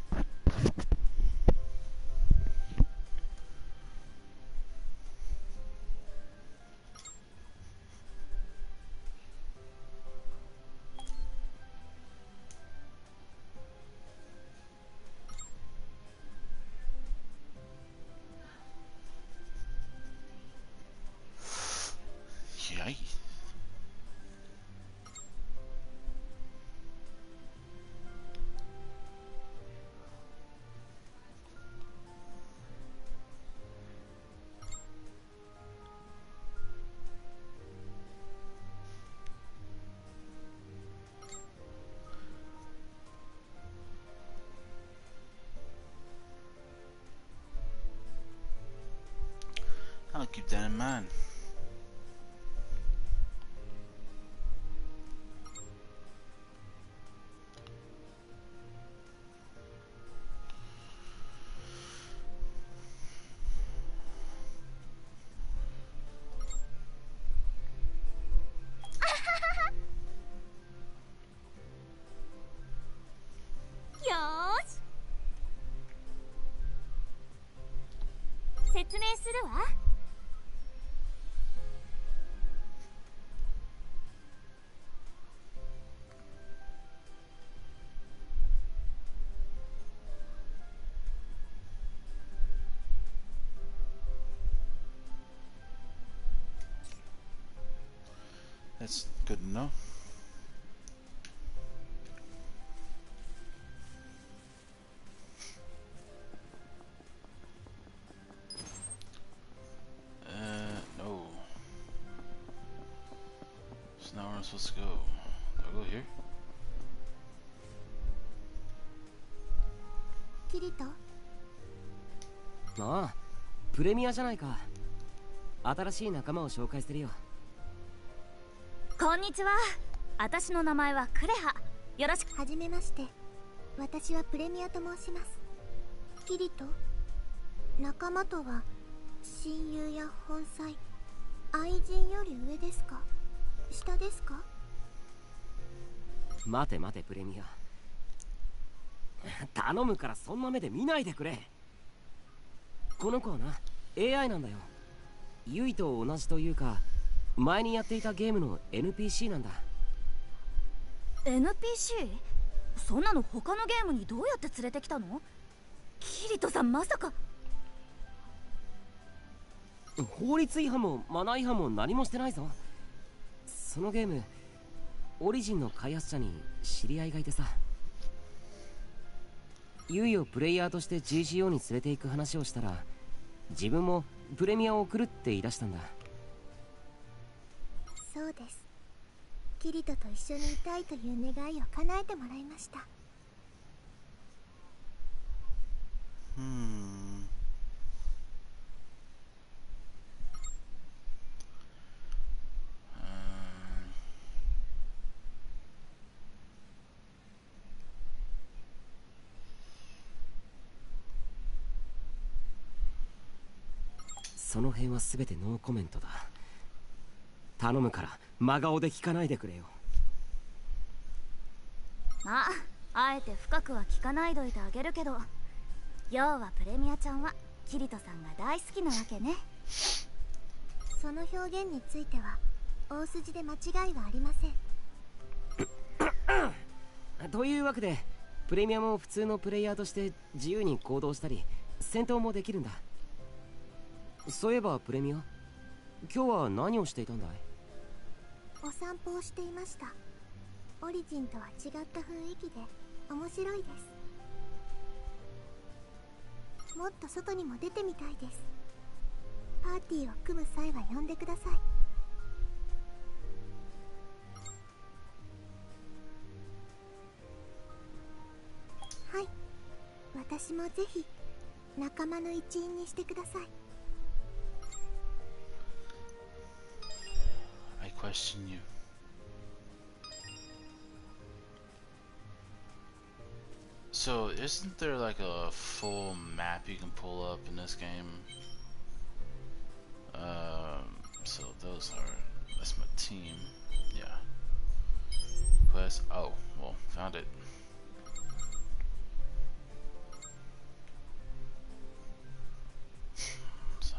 Yikes. I'll keep that in mind. Yosh. 説明するわ。 That's good to know. Uh, no. It's not where I'm supposed to go. Do I go here? キリト。 ああ、プレミアじゃないか。新しい仲間を紹介するよ。 こんにちは。私の名前はクレハ。よろしく。 はじめまして。私はプレミアと申します。キリト。仲間とは親友や本妻、愛人より上ですか？下ですか？ 待て待てプレミア。頼むからそんな目で見ないでくれ。この子はな エーアイ なんだよ。ユイと同じというか前にやっていたゲームの エヌピーシー なんだ。 エヌピーシー？ そんなの他のゲームにどうやって連れてきたの？キリトさんまさか。 法律違反もマナー違反も何もしてないぞ。そのゲームオリジンの開発者に知り合いがいてさ、ユイをプレイヤーとして ジーシーオー に連れて行く話をしたら自分もプレミアを送るって言い出したんだ。 そうです。キリトと一緒にいたいという願いを叶えてもらいました。 Hmm. Uh, その辺は全てノーコメントだ。頼むから真顔で聞かないでくれよ。 まあ、あえて深くは聞かないどいてあげるけど、要はプレミアちゃんはキリトさんが大好きなわけね。 その表現については大筋で間違いはありません。 というわけでプレミアも普通のプレイヤーとして自由に行動したり戦闘もできるんだ。そういえばプレミア、今日は何をしていたんだい？ お散歩をしていました。オリジンとは違った雰囲気で面白いです。もっと外にも出てみたいです。パーティーを組む際は呼んでください。はい、私もぜひ仲間の一員にしてください。 I question you. So, isn't there like a full map you can pull up in this game? Um, so those are, that's my team. Yeah. Quest. Oh, well, found it. So,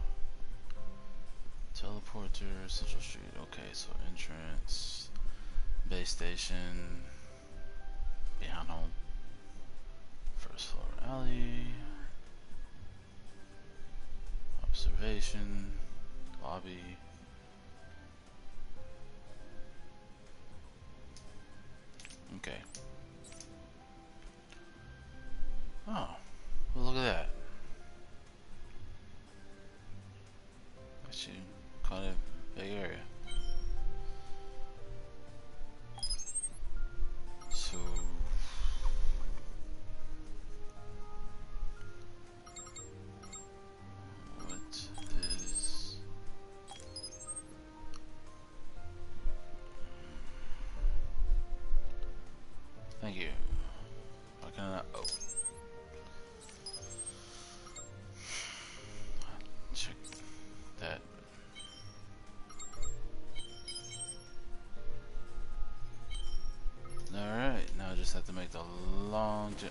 teleporter, Central Street. Okay, so entrance, base station, behind home, first floor alley, observation, lobby. Okay. Oh, well, look at that. Actually, kind of big area. So, what is? Thank you. Why can I not? Oh. Check that. Alright, now I just have to make the long jump.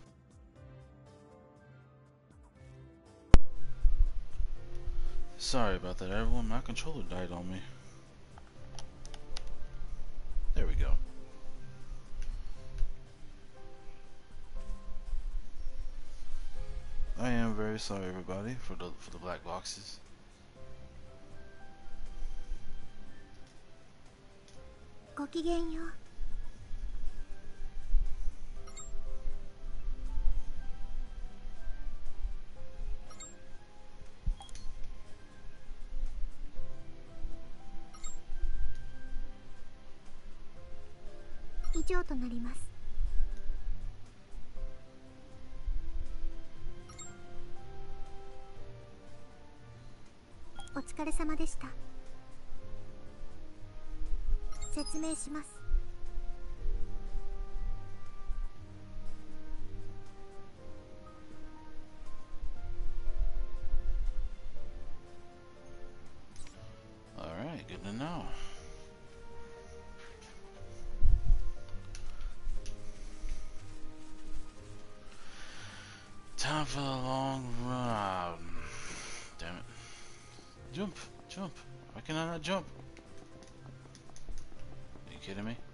Sorry about that, everyone. My controller died on me. There we go. I am very sorry, everybody, for the for the black boxes. Goきげんよう。以上となります。お疲れ様でした。説明します。 Alright, good to know. Time for the long run. Damn it. Jump, jump. Why can I not jump? Are you kidding me?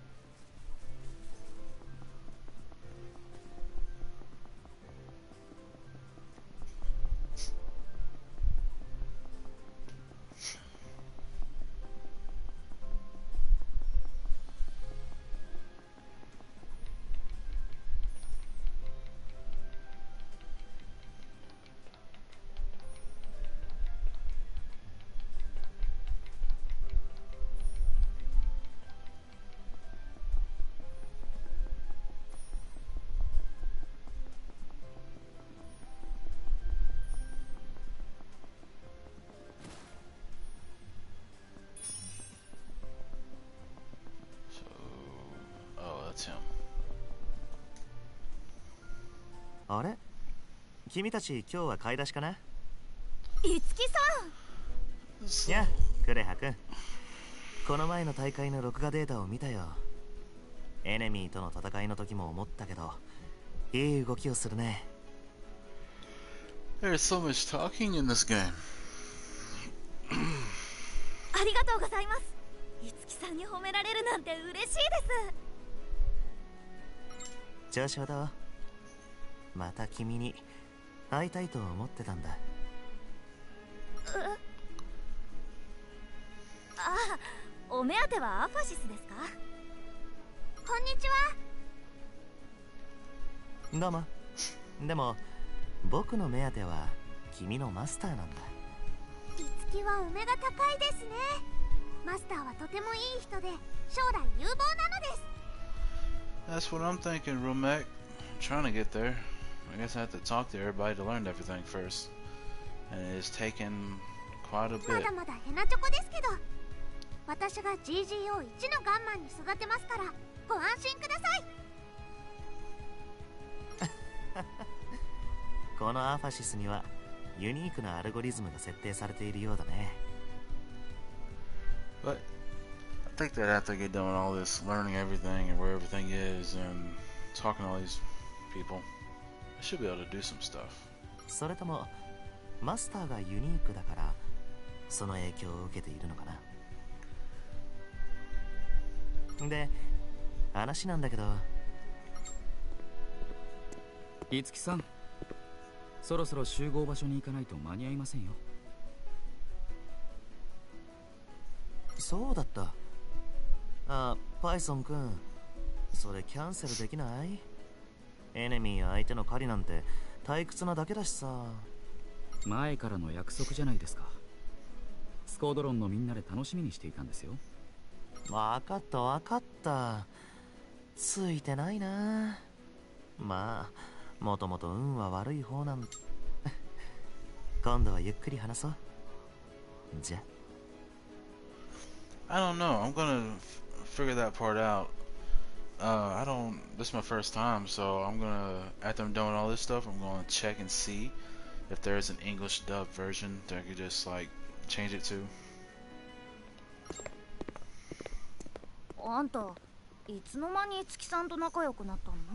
That's him. あれ君たち今日は買い出しかな。 いつきさん。 やあクレハ君、この前の大会の録画データを見たよ。エネミーとの戦いの時も思ったけど、いい動きをするね。 There's so much talking in this game. ありがとうございます。いつきさんに褒められるなんて嬉しいです。 調子はどう？また君に会いたいと思ってたんだ。 ああ、お目当てはアファシスですか？ こんにちは。 どうも。でも僕の目当ては君のマスターなんだ。 いつきはお目が高いですね。マスターはとてもいい人で将来有望なのです。 That's what I'm thinking, Romek. I'm trying to get there. I guess I have to talk to everybody to learn everything first. And it's taken quite a bit. まだまだヘナチョコですけど、私が ジージーオーワン のガンマンに育てますからご安心ください。 このアファシスにはユニークなアルゴリズムが設定されているようだね。 But I think that after I get done with all this, learning everything and where everything is, and talking to all these people, I should be able to do some stuff. それともマスターがユニークだからその影響を受けているのかな。で、話なんだけど、 いつきさん、そろそろ集合場所に行かないと間に合いませんよ。 そうだった。あ、パイソン君、それキャンセルできない？エネミー相手の狩りなんて退屈なだけだしさ。 前からの約束じゃないですか。スコードロンのみんなで楽しみにしていたんですよ。 わかったわかった。ついてないな。まあもともと運は悪い方なん今度はゆっくり話そう。じゃ。 I don't know. I'm gonna figure that part out. Uh, I don't. This is my first time, so I'm gonna. After I'm done with all this stuff, I'm gonna check and see if there's an English dub version that I could just like change it to. あんた、いつの間に月さんと仲良くなったの？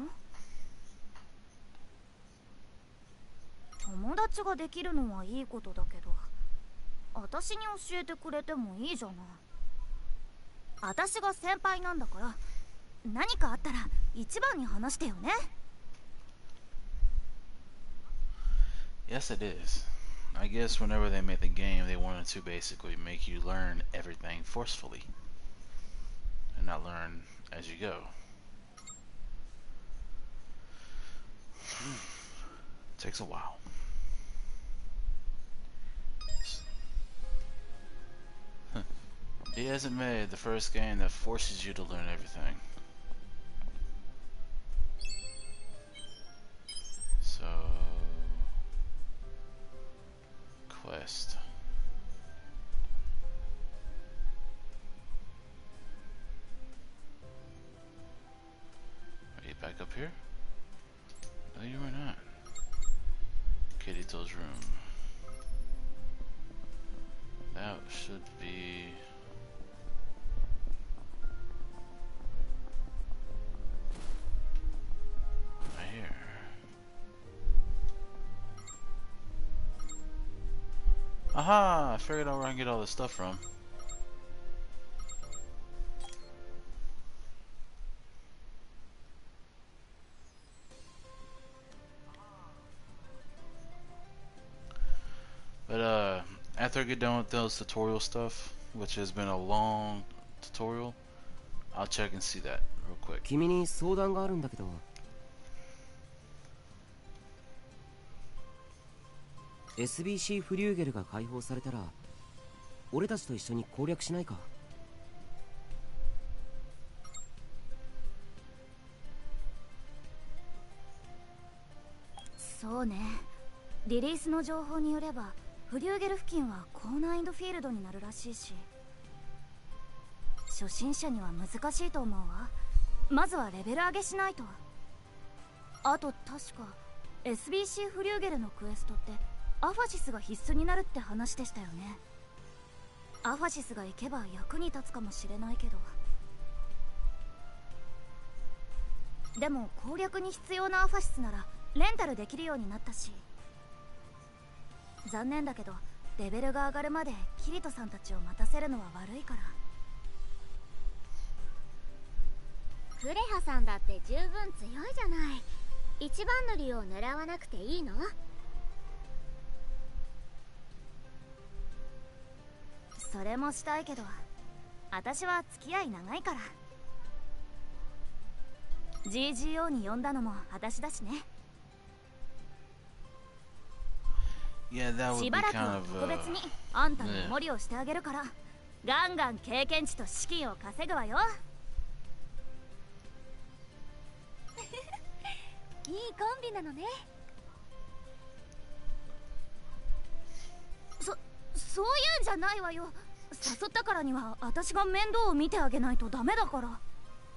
友達ができるのはいいことだけど、私に教えてくれてもいいじゃない。私が先輩なんだから、何かあったら一番に話してよね。 Yes, it is. I guess whenever they made the game, they wanted to basically make you learn everything forcefully and not learn as you go. Takes a while. He hasn't made the first game that forces you to learn everything. So, quest. Are you back up here? No, you were not. Kirito's room. That should be. Aha! I figured out where I can get all this stuff from. But uh, after I get done with those tutorial stuff, which has been a long tutorial, I'll check and see that real quick. 君に相談があるんだけど。エスビーシー フリューゲルが解放されたら俺たちと一緒に攻略しないか？ そうね。リリースの情報によればフリューゲル付近は高難易度フィールドになるらしいし、初心者には難しいと思うわ。まずはレベル上げしないと。あと確か エスビーシー フリューゲルのクエストってアファシスが必須になるって話でしたよね。アファシスが行けば役に立つかもしれないけど、でも攻略に必要なアファシスならレンタルできるようになったし、残念だけどレベルが上がるまでキリトさんたちを待たせるのは悪いから。 クレハさんだって十分強いじゃない。一番乗りを狙わなくていいの？ それもしたいけど、私は付き合い長いから。 ジージーオー に呼んだのも私だしね。しばらくは特別にあんたの守りをしてあげるから、ガンガン経験値と資金を稼ぐわよ。 いいコンビなのね。 そ、そういうんじゃないわよ。誘ったからには私が面倒を見てあげないとダメだから。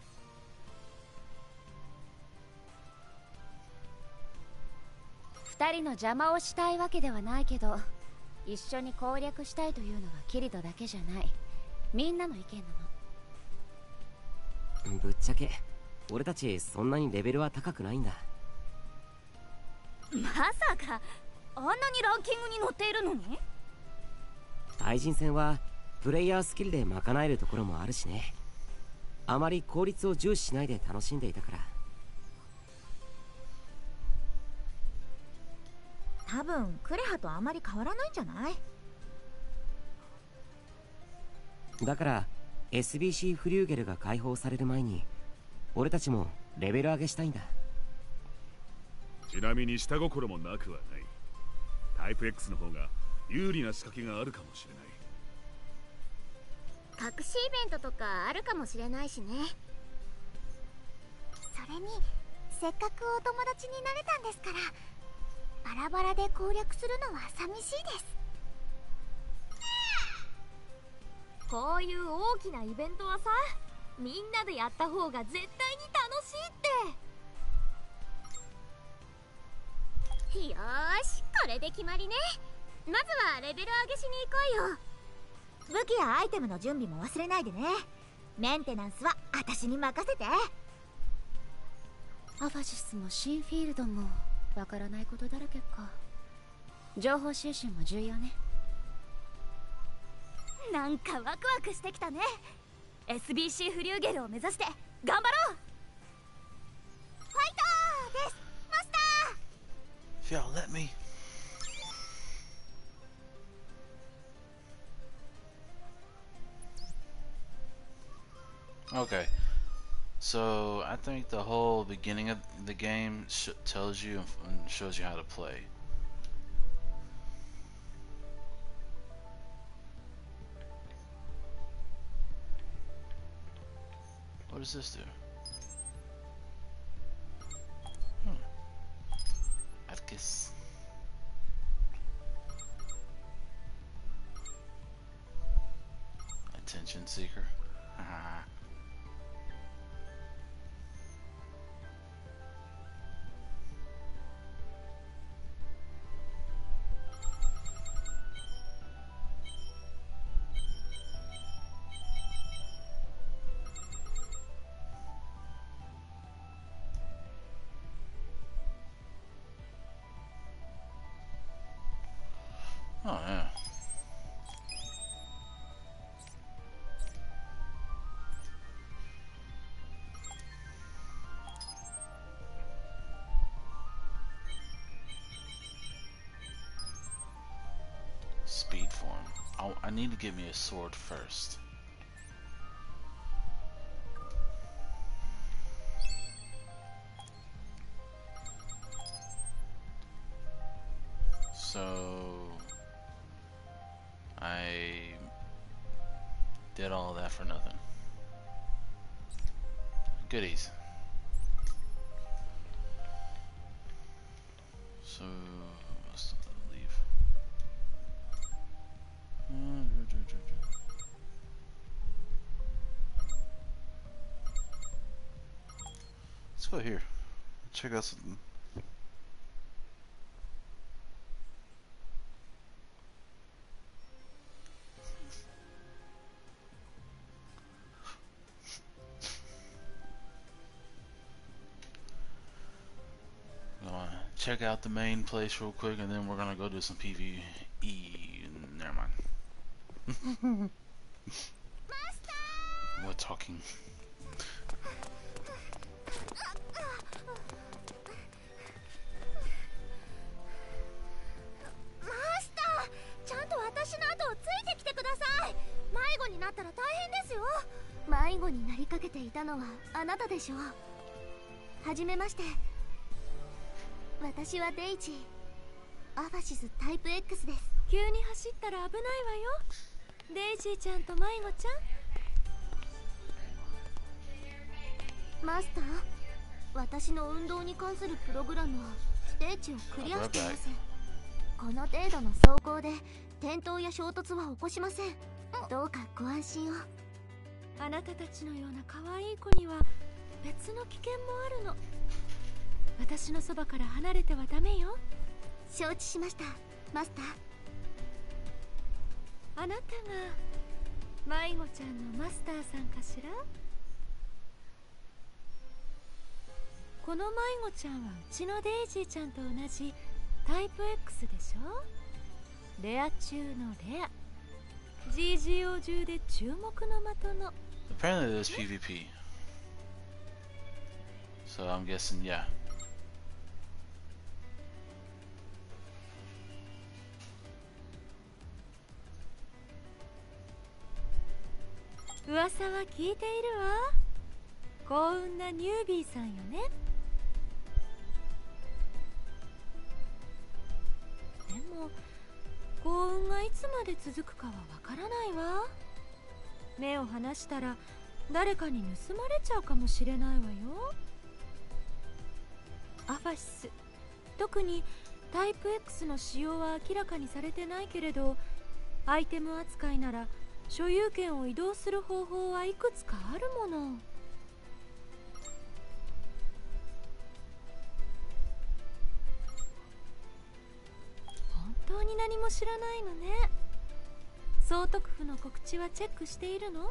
二人の邪魔をしたいわけではないけど、一緒に攻略したいというのはキリトだけじゃない。 みんなの意見なの。 ぶっちゃけ俺たちそんなにレベルは高くないんだ。 まさかあんなにランキングに載っているのに。 対人戦はプレイヤースキルで賄えるところもあるしね。あまり効率を重視しないで楽しんでいたから。 多分クレハとあまり変わらないんじゃない？ だから エスビーシー フリューゲルが解放される前に俺たちもレベル上げしたいんだ。 ちなみに下心もなくはない。タイプ X の方が有利な仕掛けがあるかもしれない。 隠しイベントとかあるかもしれないしね。それにせっかくお友達になれたんですから、バラバラで攻略するのは寂しいです。 こういう大きなイベントはさ、みんなでやった方が絶対に楽しいって。 よーし、これで決まりね。まずはレベル上げしに行こうよ。 武器やアイテムの準備も忘れないでね。メンテナンスは私に任せて。 アファシスもシンフィールドもわからないことだらけか。情報収集も重要ね。 なんかワクワクしてきたね。 エスビーシー フリューゲルを目指して頑張ろう。 ファイトです、マスター。 If y'all let me. Okay, so I think the whole beginning of the game sh tells you and shows you how to play. What does this do? Hmm. Atticus. Attention seeker. Haha. Oh yeah. Speed form. I, I need to get me a sword first. So I did all that for nothing. Goodies. So let's leave. Let's go here. Check out something. Check out the main place real quick, and then we're gonna go do some P V E. Never mind. What talking? マスター、ちゃんと私の後をついてきてください。迷子になったら大変ですよ。 迷子になりかけていたのはあなたでしょう。はじめまして、私はデイジー、アファシスタイプ X です。急に走ったら危ないわよ。デイジーちゃんと迷子ちゃん。マスター、私の運動に関するプログラムはステージをクリアしていません。この程度の走行で転倒や衝突は起こしません。どうかご安心を。あなたたちのような可愛い子には別の危険もあるの。私のそばから離れてはダメよ。承知しました、マスター。あなたが迷子ちゃんのマスターさんかしら。この迷子ちゃんはうちのデイジーちゃんと同じタイプ X でしょ。レア中のレア、 ジージーオー 中で注目の的の。 Apparently there's PvP. So I'm guessing, yeah. 噂は聞いているわ。幸運なニュービーさんよね。でも幸運がいつまで続くかはわからないわ。目を離したら誰かに盗まれちゃうかもしれないわよ。アファシス、特にタイプ X の使用は明らかにされてないけれど、アイテム扱いなら所有権を移動する方法はいくつかあるもの。本当に何も知らないのね。総督府の告知はチェックしているの？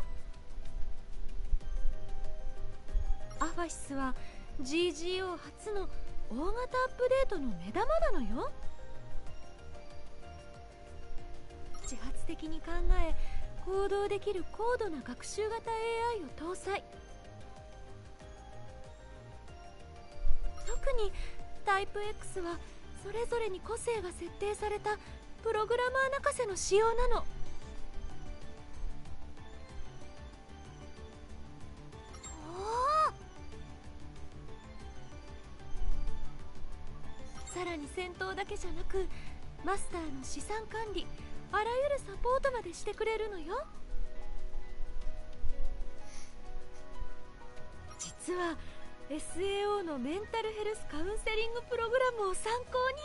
アファシスは ジージーオー 初の大型アップデートの目玉なのよ。自発的に考え行動できる高度な学習型 エーアイ を搭載。特にタイプ X はそれぞれに個性が設定されたプログラマー泣かせの仕様なの。さらに戦闘だけじゃなくマスターの資産管理、あらゆるサポートまでしてくれるのよ。実は エスエーオー のメンタルヘルスカウンセリングプログラムを参考に。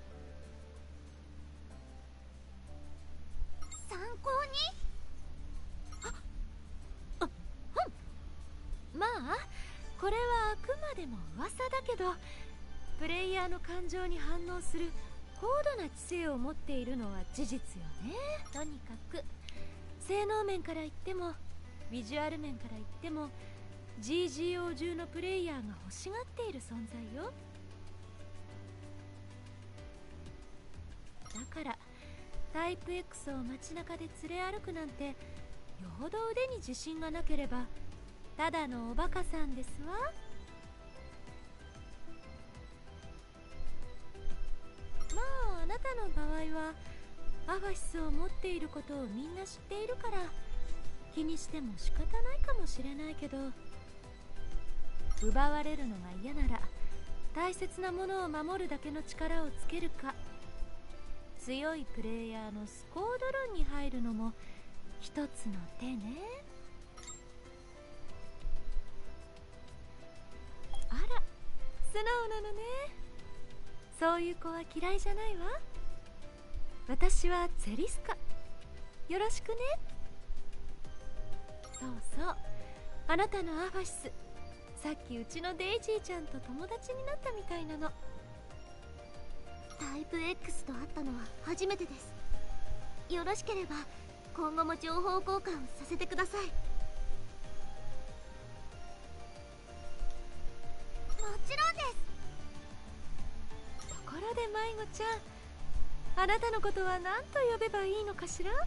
参考に？ あ、あ、うん。まあこれはあくまでも噂だけど、プレイヤーの感情に反応する高度な知性を持っているのは事実よね。とにかく性能面から言ってもビジュアル面から言っても ジージーオー 中のプレイヤーが欲しがっている存在よ。だからタイプ X を街中で連れ歩くなんてよほど腕に自信がなければただのおバカさんですわ。まああなたの場合はアファシスを持っていることをみんな知っているから気にしても仕方ないかもしれないけど、奪われるのが嫌なら大切なものを守るだけの力をつけるか、強いプレイヤーのスコードロンに入るのも一つの手ね。あら、素直なのね。そういう子は嫌いじゃないわ。私はゼリスカ、よろしくね。そうそう、あなたのアファシス、さっきうちのデイジーちゃんと友達になったみたいなの。 タイプ X と会ったのは初めてです。よろしければ今後も情報交換をさせてください。もちろんです。 ところで迷子ちゃん、あなたのことは何と呼べばいいのかしら？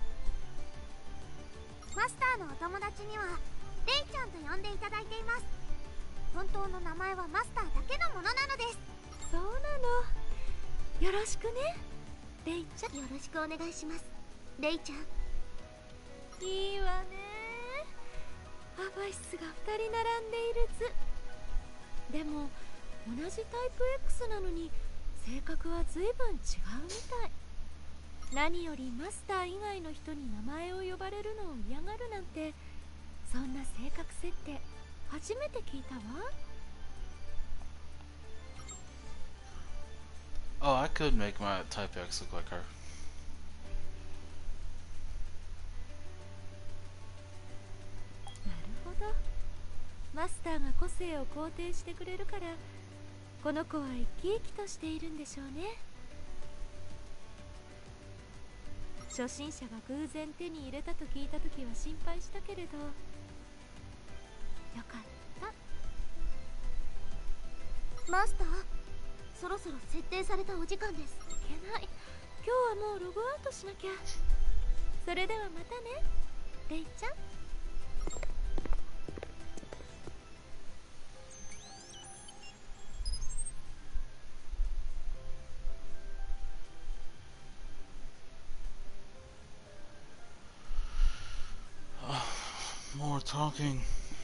マスターのお友達にはレイちゃんと呼んでいただいています。本当の名前はマスターだけのものなのです。 そうなの。よろしくね、レイちゃん。 よろしくお願いします、レイちゃん。 いいわね。アファシスがふたり並んでいる図。でも同じタイプ X なのに性格は随分違うみたい。何よりマスター以外の人に名前を呼ばれるのを嫌がるなんて、そんな性格設定初めて聞いたわ。 Oh, I could make my Type X look like her. なるほど。マスターが個性を肯定してくれるからこの子は生き生きとしているんでしょうね。 初心者が偶然手に入れたと聞いた時は心配したけれど、よかった。 マスター、そろそろ設定されたお時間です。 いけない。今日はもうログアウトしなきゃ。それではまたね、レイちゃん。 More talking.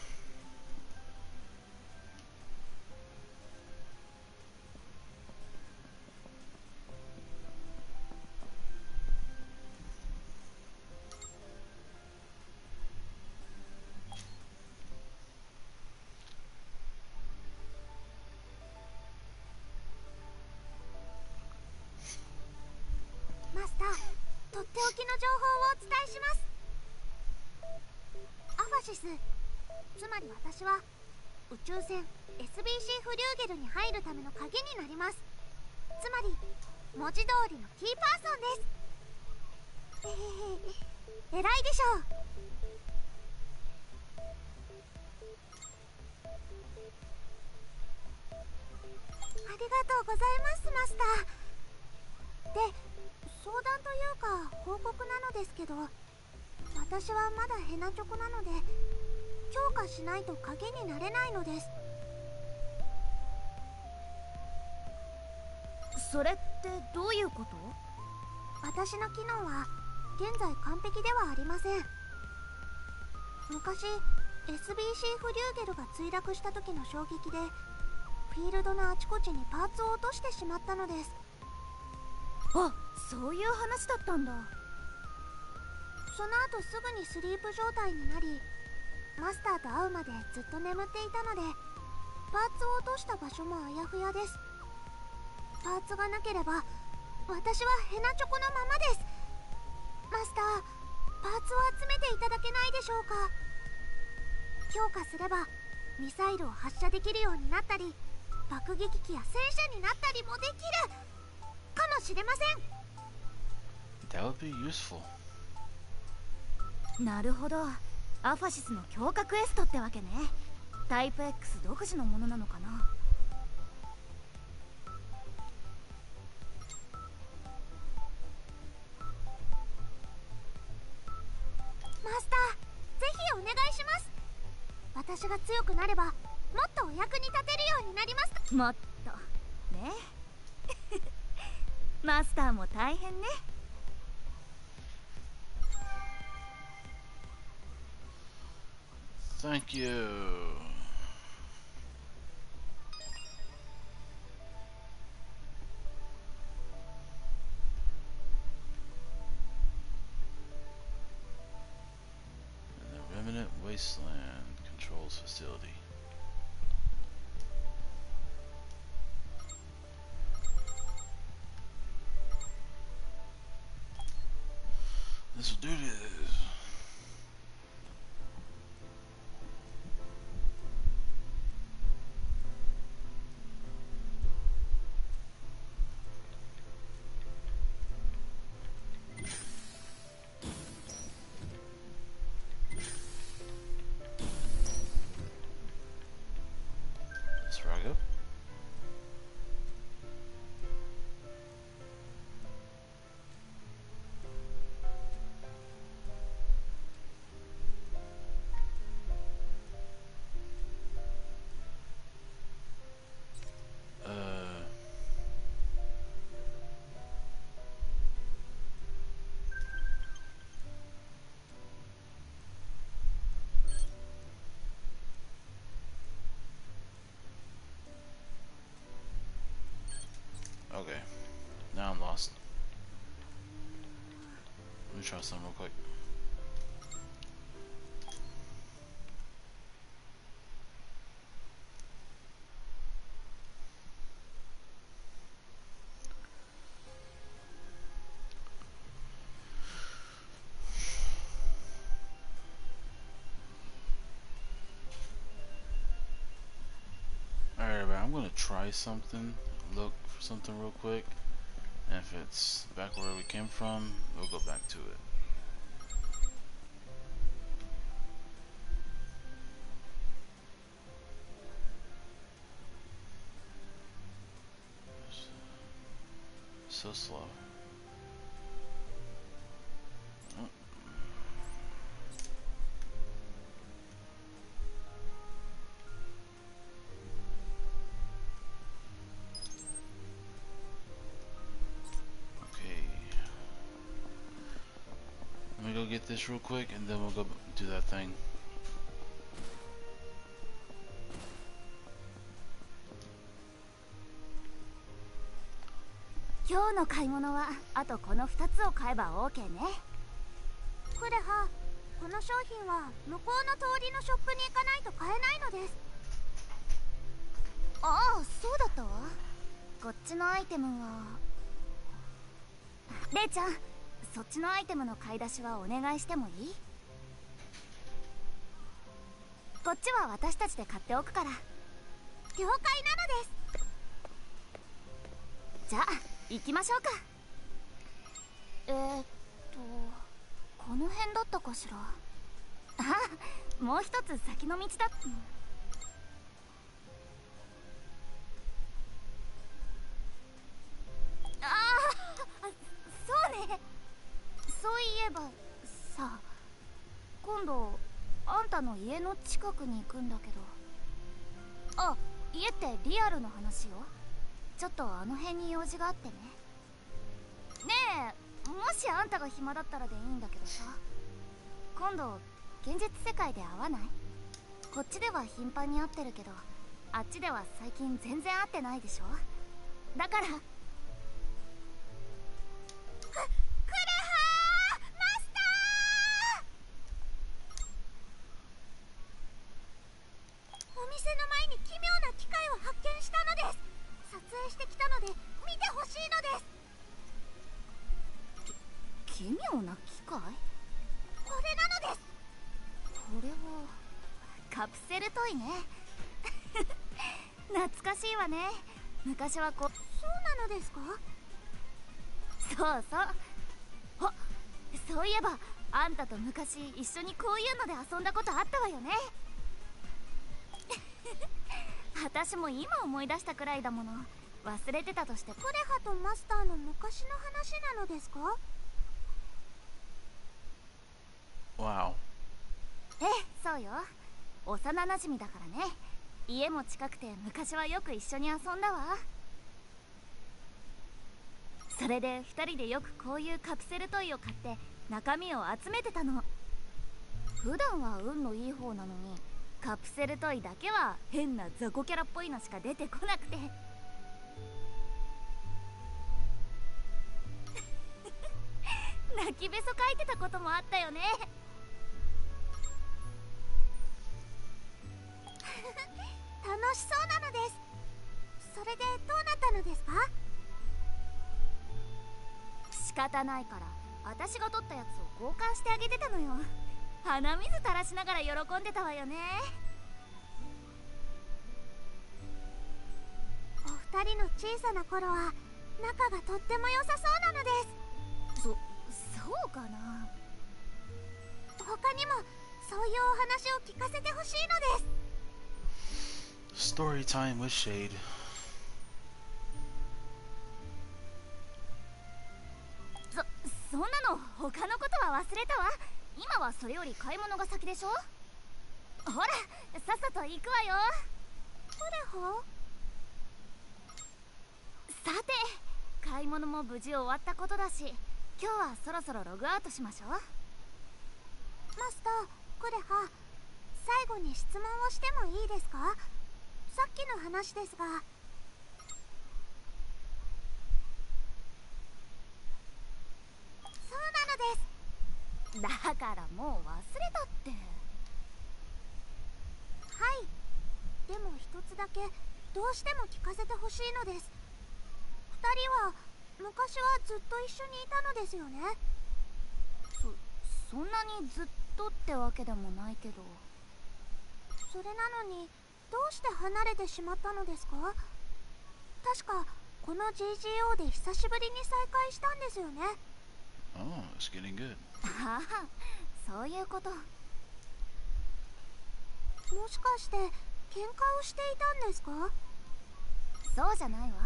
マスター、とっておきの情報をお伝えします。アファシス、つまり私は宇宙船 エスビーシー フリューゲルに入るための鍵になります。つまり文字通りのキーパーソンです。えへへ、偉いでしょう。ありがとうございます、マスター。で、相談というか報告なのですけど、私はまだヘナチョコなので強化しないと影になれないのです。 それってどういうこと？ 私の機能は現在完璧ではありません。昔 エスビーシー フリューゲルが墜落した時の衝撃でフィールドのあちこちにパーツを落としてしまったのです。 あ、そういう話だったんだ。 その後すぐにスリープ状態になり、マスターと会うまでずっと眠っていたので、パーツを落とした場所もあやふやです。パーツがなければ私はヘナチョコのままです。マスター、パーツを集めていただけないでしょうか。強化すればミサイルを発射できるようになったり、爆撃機や戦車になったりもできるかもしれません。 That would be useful. なるほど、アファシスの強化クエストってわけね。タイプ X 独自のものなのかな。 マスター、ぜひお願いします。私が強くなればもっとお役に立てるようになります。 もっとねマスターも大変ね。 Thank you. And the Remnant Wasteland Controls Facility. Let's do this. That's where I go. Okay, now I'm lost. Let me try something real quick. Alright, I'm gonna try something. Look for something real quick. And if it's back where we came from, we'll go back to it. So slow. Oh. Okay. Let me go get this real quick and then we'll go do that thing. 今日の買い物はあとこのふたつを買えば OK ね。 クレハ、この商品は向こうの通りのショップに行かないと買えないのです。 ああ、そうだったわ。こっちのアイテムはレイちゃん、そっちのアイテムの買い出しはお願いしてもいい？こっちは私たちで買っておくから。了解なのです。 じゃあ行きましょうか。えー、っとこの辺だったかしら。あ、もう一つ先の道だった。ああ、そうね。そういえばさ、今度あんたの家の近くに行くんだけど。あ、家ってリアルの話よ。ちょっとあの辺に用事があってね。ねえ、もしあんたが暇だったらでいいんだけどさ、今度現実世界で会わない？こっちでは頻繁に会ってるけど、あっちでは最近全然会ってないでしょ。だから。ク、クレハーマスター。 お店の前に奇妙な機械を発見したのです。撮影してきたので見てほしいのです。 奇妙な機械？ これなのです。 これはカプセルトイね。懐かしいわね。昔はこう。 そうなのですか？ そうそう。あ、そういえばあんたと昔一緒にこういうので遊んだことあったわよね。私も今思い出したくらいだもの。忘れてたとして。 クレハとマスターの昔の話なのですか？ Wow. ええ、そうよ。幼なじみだからね。家も近くて昔はよく一緒に遊んだわ。それでふたりでよくこういうカプセルトイを買って中身を集めてたの。普段は運のいい方なのに、カプセルトイだけは変な雑魚キャラっぽいのしか出てこなくて。泣きべそかいてたこともあったよね。 楽しそうなのです。それでどうなったのですか？ 仕方ないから私が取ったやつを交換してあげてたのよ。鼻水垂らしながら喜んでたわよね。 お二人の小さな頃は仲がとっても良さそうなのです。 そ、そうかな。 他にもそういうお話を聞かせてほしいのです。 Story time with Shade. そ、そんなの他のことは忘れたわ。今はそれより買い物が先でしょ。ほら、さっさと行くわよ。 クレハ？ さて、買い物も無事終わったことだし、今日はそろそろログアウトしましょう。マスター、クレハ、最後に質問をしてもいいですか？さっきの話ですが。そうなのです。 だからもう忘れたって。 はい。でも一つだけどうしても聞かせてほしいのです。二人は昔はずっと一緒にいたのですよね。 そ、そんなにずっとってわけでもないけど。 それなのにどうして離れてしまったのですか？確かこの ジージーオー で久しぶりに再会したんですよね。 Oh, it's getting good. ああ、そういうこと。 もしかして喧嘩をしていたんですか？ そうじゃないわ。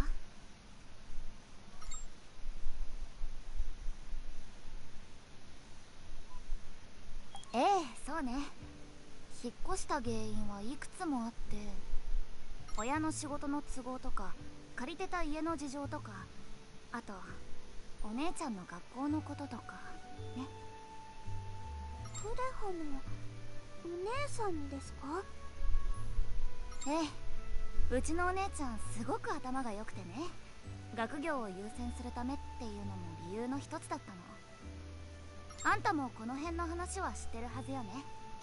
ええ、そうね。引っ越した原因はいくつもあって、親の仕事の都合とか借りてた家の事情とか、あとお姉ちゃんの学校のこととかね。 クレハのお姉さんですか？ ええ、うちのお姉ちゃんすごく頭が良くてね、学業を優先するためっていうのも理由の一つだったの。あんたもこの辺の話は知ってるはずよね。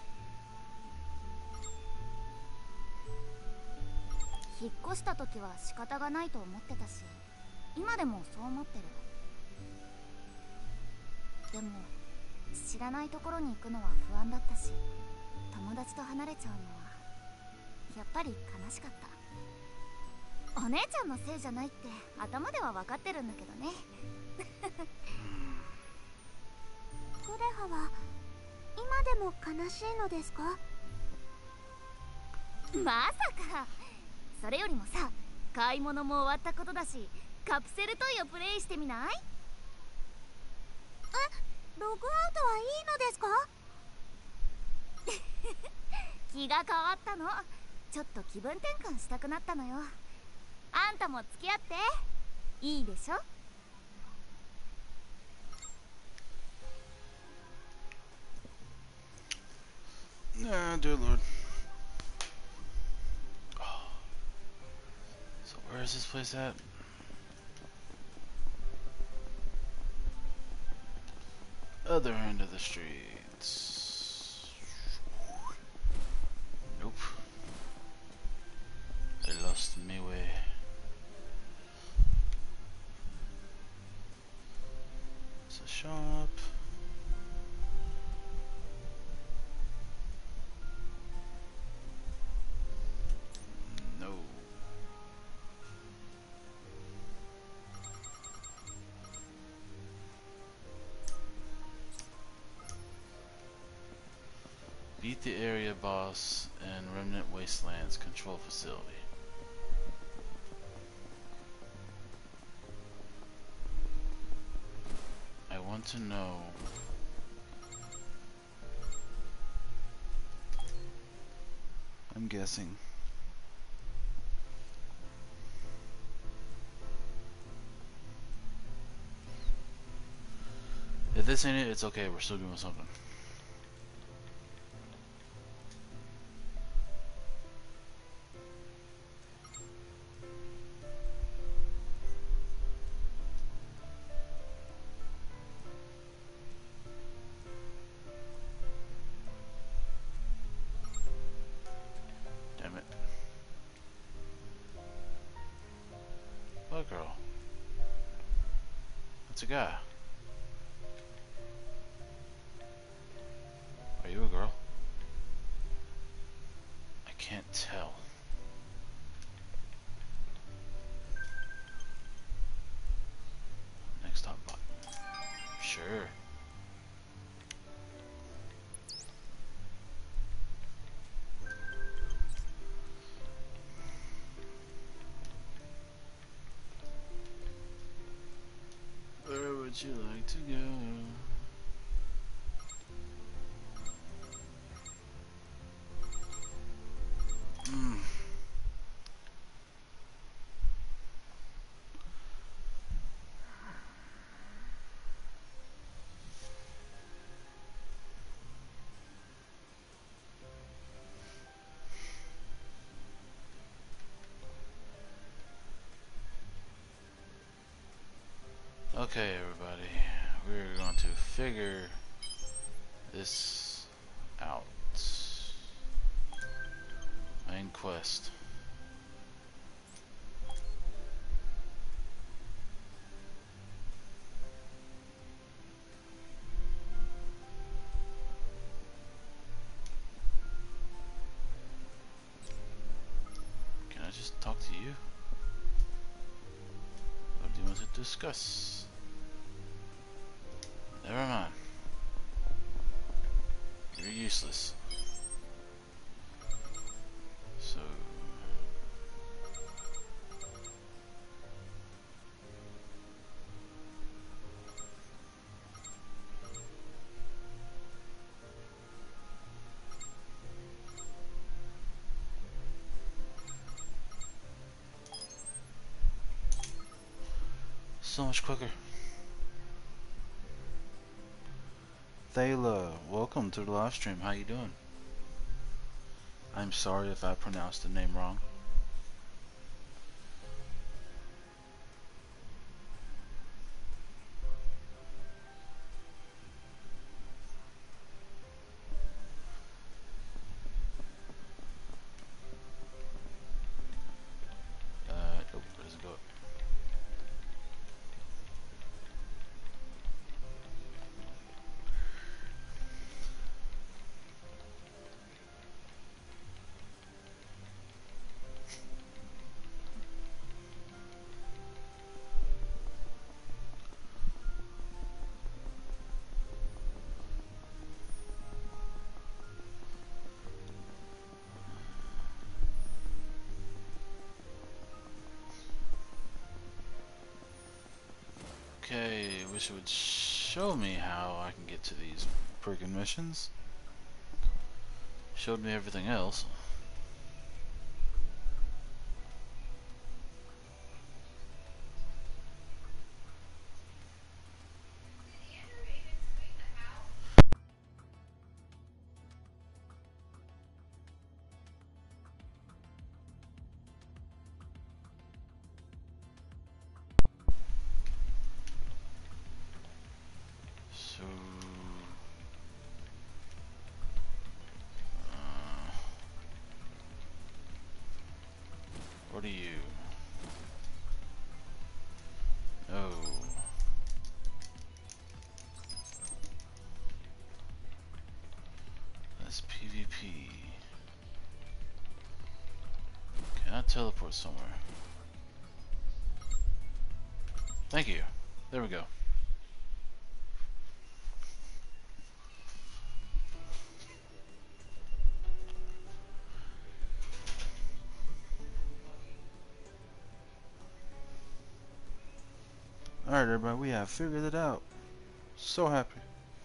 引っ越した時は仕方がないと思ってたし、今でもそう思ってる。でも知らないところに行くのは不安だったし、友達と離れちゃうのはやっぱり悲しかった。お姉ちゃんのせいじゃないって頭では分かってるんだけどね。 クレハは今でも悲しいのですか？ まさか。それよりもさ、買い物も終わったことだし、カプセルトイをプレイしてみない？ え、ログアウトはいいのですか？ 気が変わったの。ちょっと気分転換したくなったのよ。あんたも付き合っていいでしょ？ Nah, dear Lord. So where is this place at? Other end of the streets. Nope. I lost my way. It's a shop. No. Beat the area boss in Remnant Wastelands control facility. I want to know I'm guessing if this ain't it, it's okay, we're still doing something. Girl. That's a guy. Are you a girl? I can't tell. Next top button. Sure. Where would you like to go? Mm. Okay, everybody, we're going to figure this out. Main quest. Can I just talk to you? discuss. Never mind. You're useless. So so much quicker. Thayla, welcome to the live stream. How you doing? I'm sorry if I pronounced the name wrong. Uh, oh, where does it go? Okay, wish it would show me how I can get to these freaking missions. Showed me everything else. So, uh, what are you? Oh, that's PvP. Can I teleport somewhere? Thank you. There we go. Alright everybody, we have figured it out. So happy.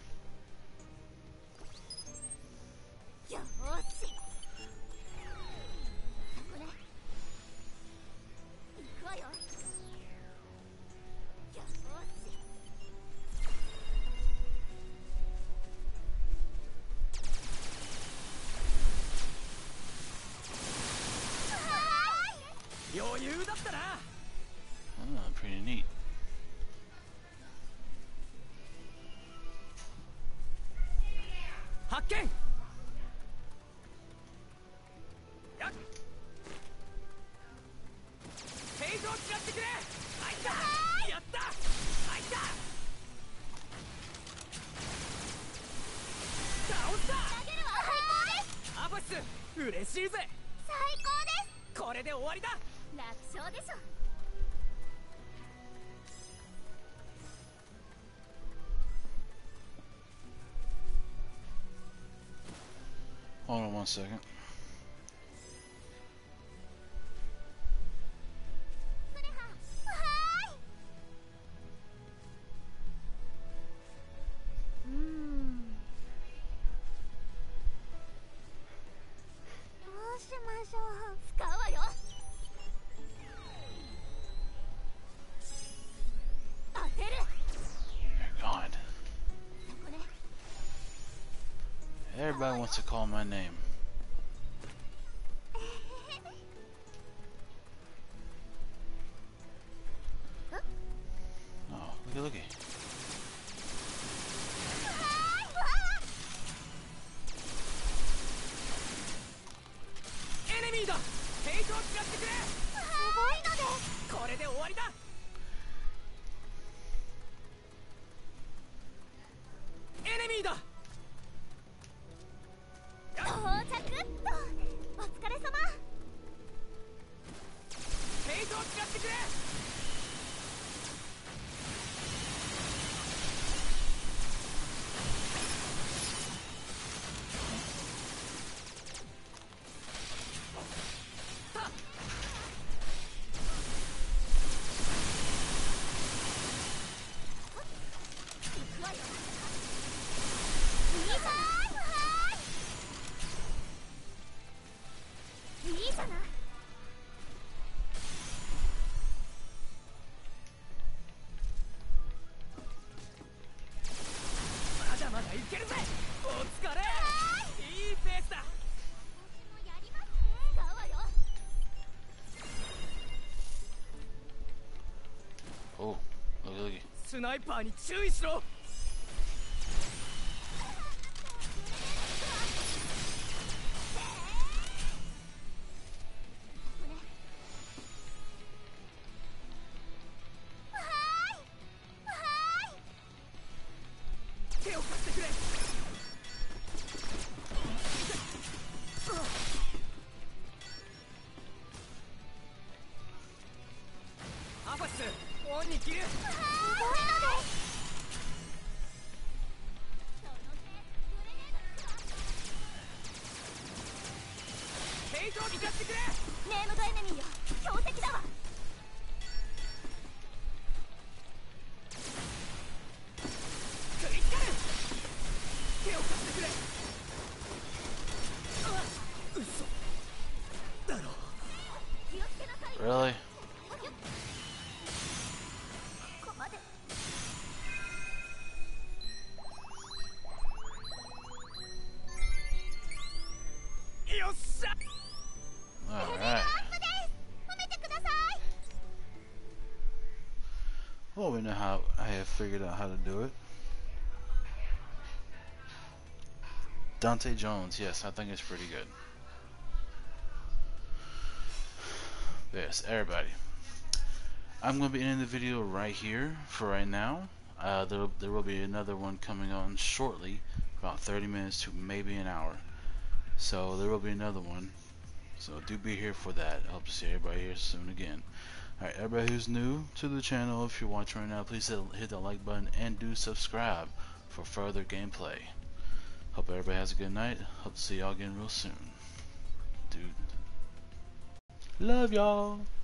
Oh, pretty neat. Hakken! Yaっフェイズを使ってくれ入ったやった入った倒した投げるわ最高ですアバシス嬉しいぜ最高ですこれで終わりだ楽勝でしょ Hold on one second. Everybody wants to call my name. Oh, looky, looky. Enemy だフェイズを使ってくれすごいのでこれで終わりだエネミーだ到着っとお疲れ様フェイズを使ってくれスナイパーに注意しろ。手を貸してくれ。アバシス、オンに切る。ヘイトを行かせてくれ。 ネームドエネミーよ、強敵だわ。 クリティカル。手を貸してくれ。嘘だろ。 気をつけなさい。 Really? ここまで。 よっしゃ。 Alright. 褒めてください。 Well, we know how I have figured out how to do it. Dante Jones, yes, I think it's pretty good. Yes, everybody. I'm going to be ending the video right here for right now. Uh, there, there will be another one coming on shortly, about thirty minutes to maybe an hour. So there will be another one. So do be here for that. I hope to see everybody here soon again. Alright, everybody who's new to the channel, if you're watching right now, please hit, hit the like button and do subscribe for further gameplay. Hope everybody has a good night. Hope to see y'all again real soon. Dude. Love y'all.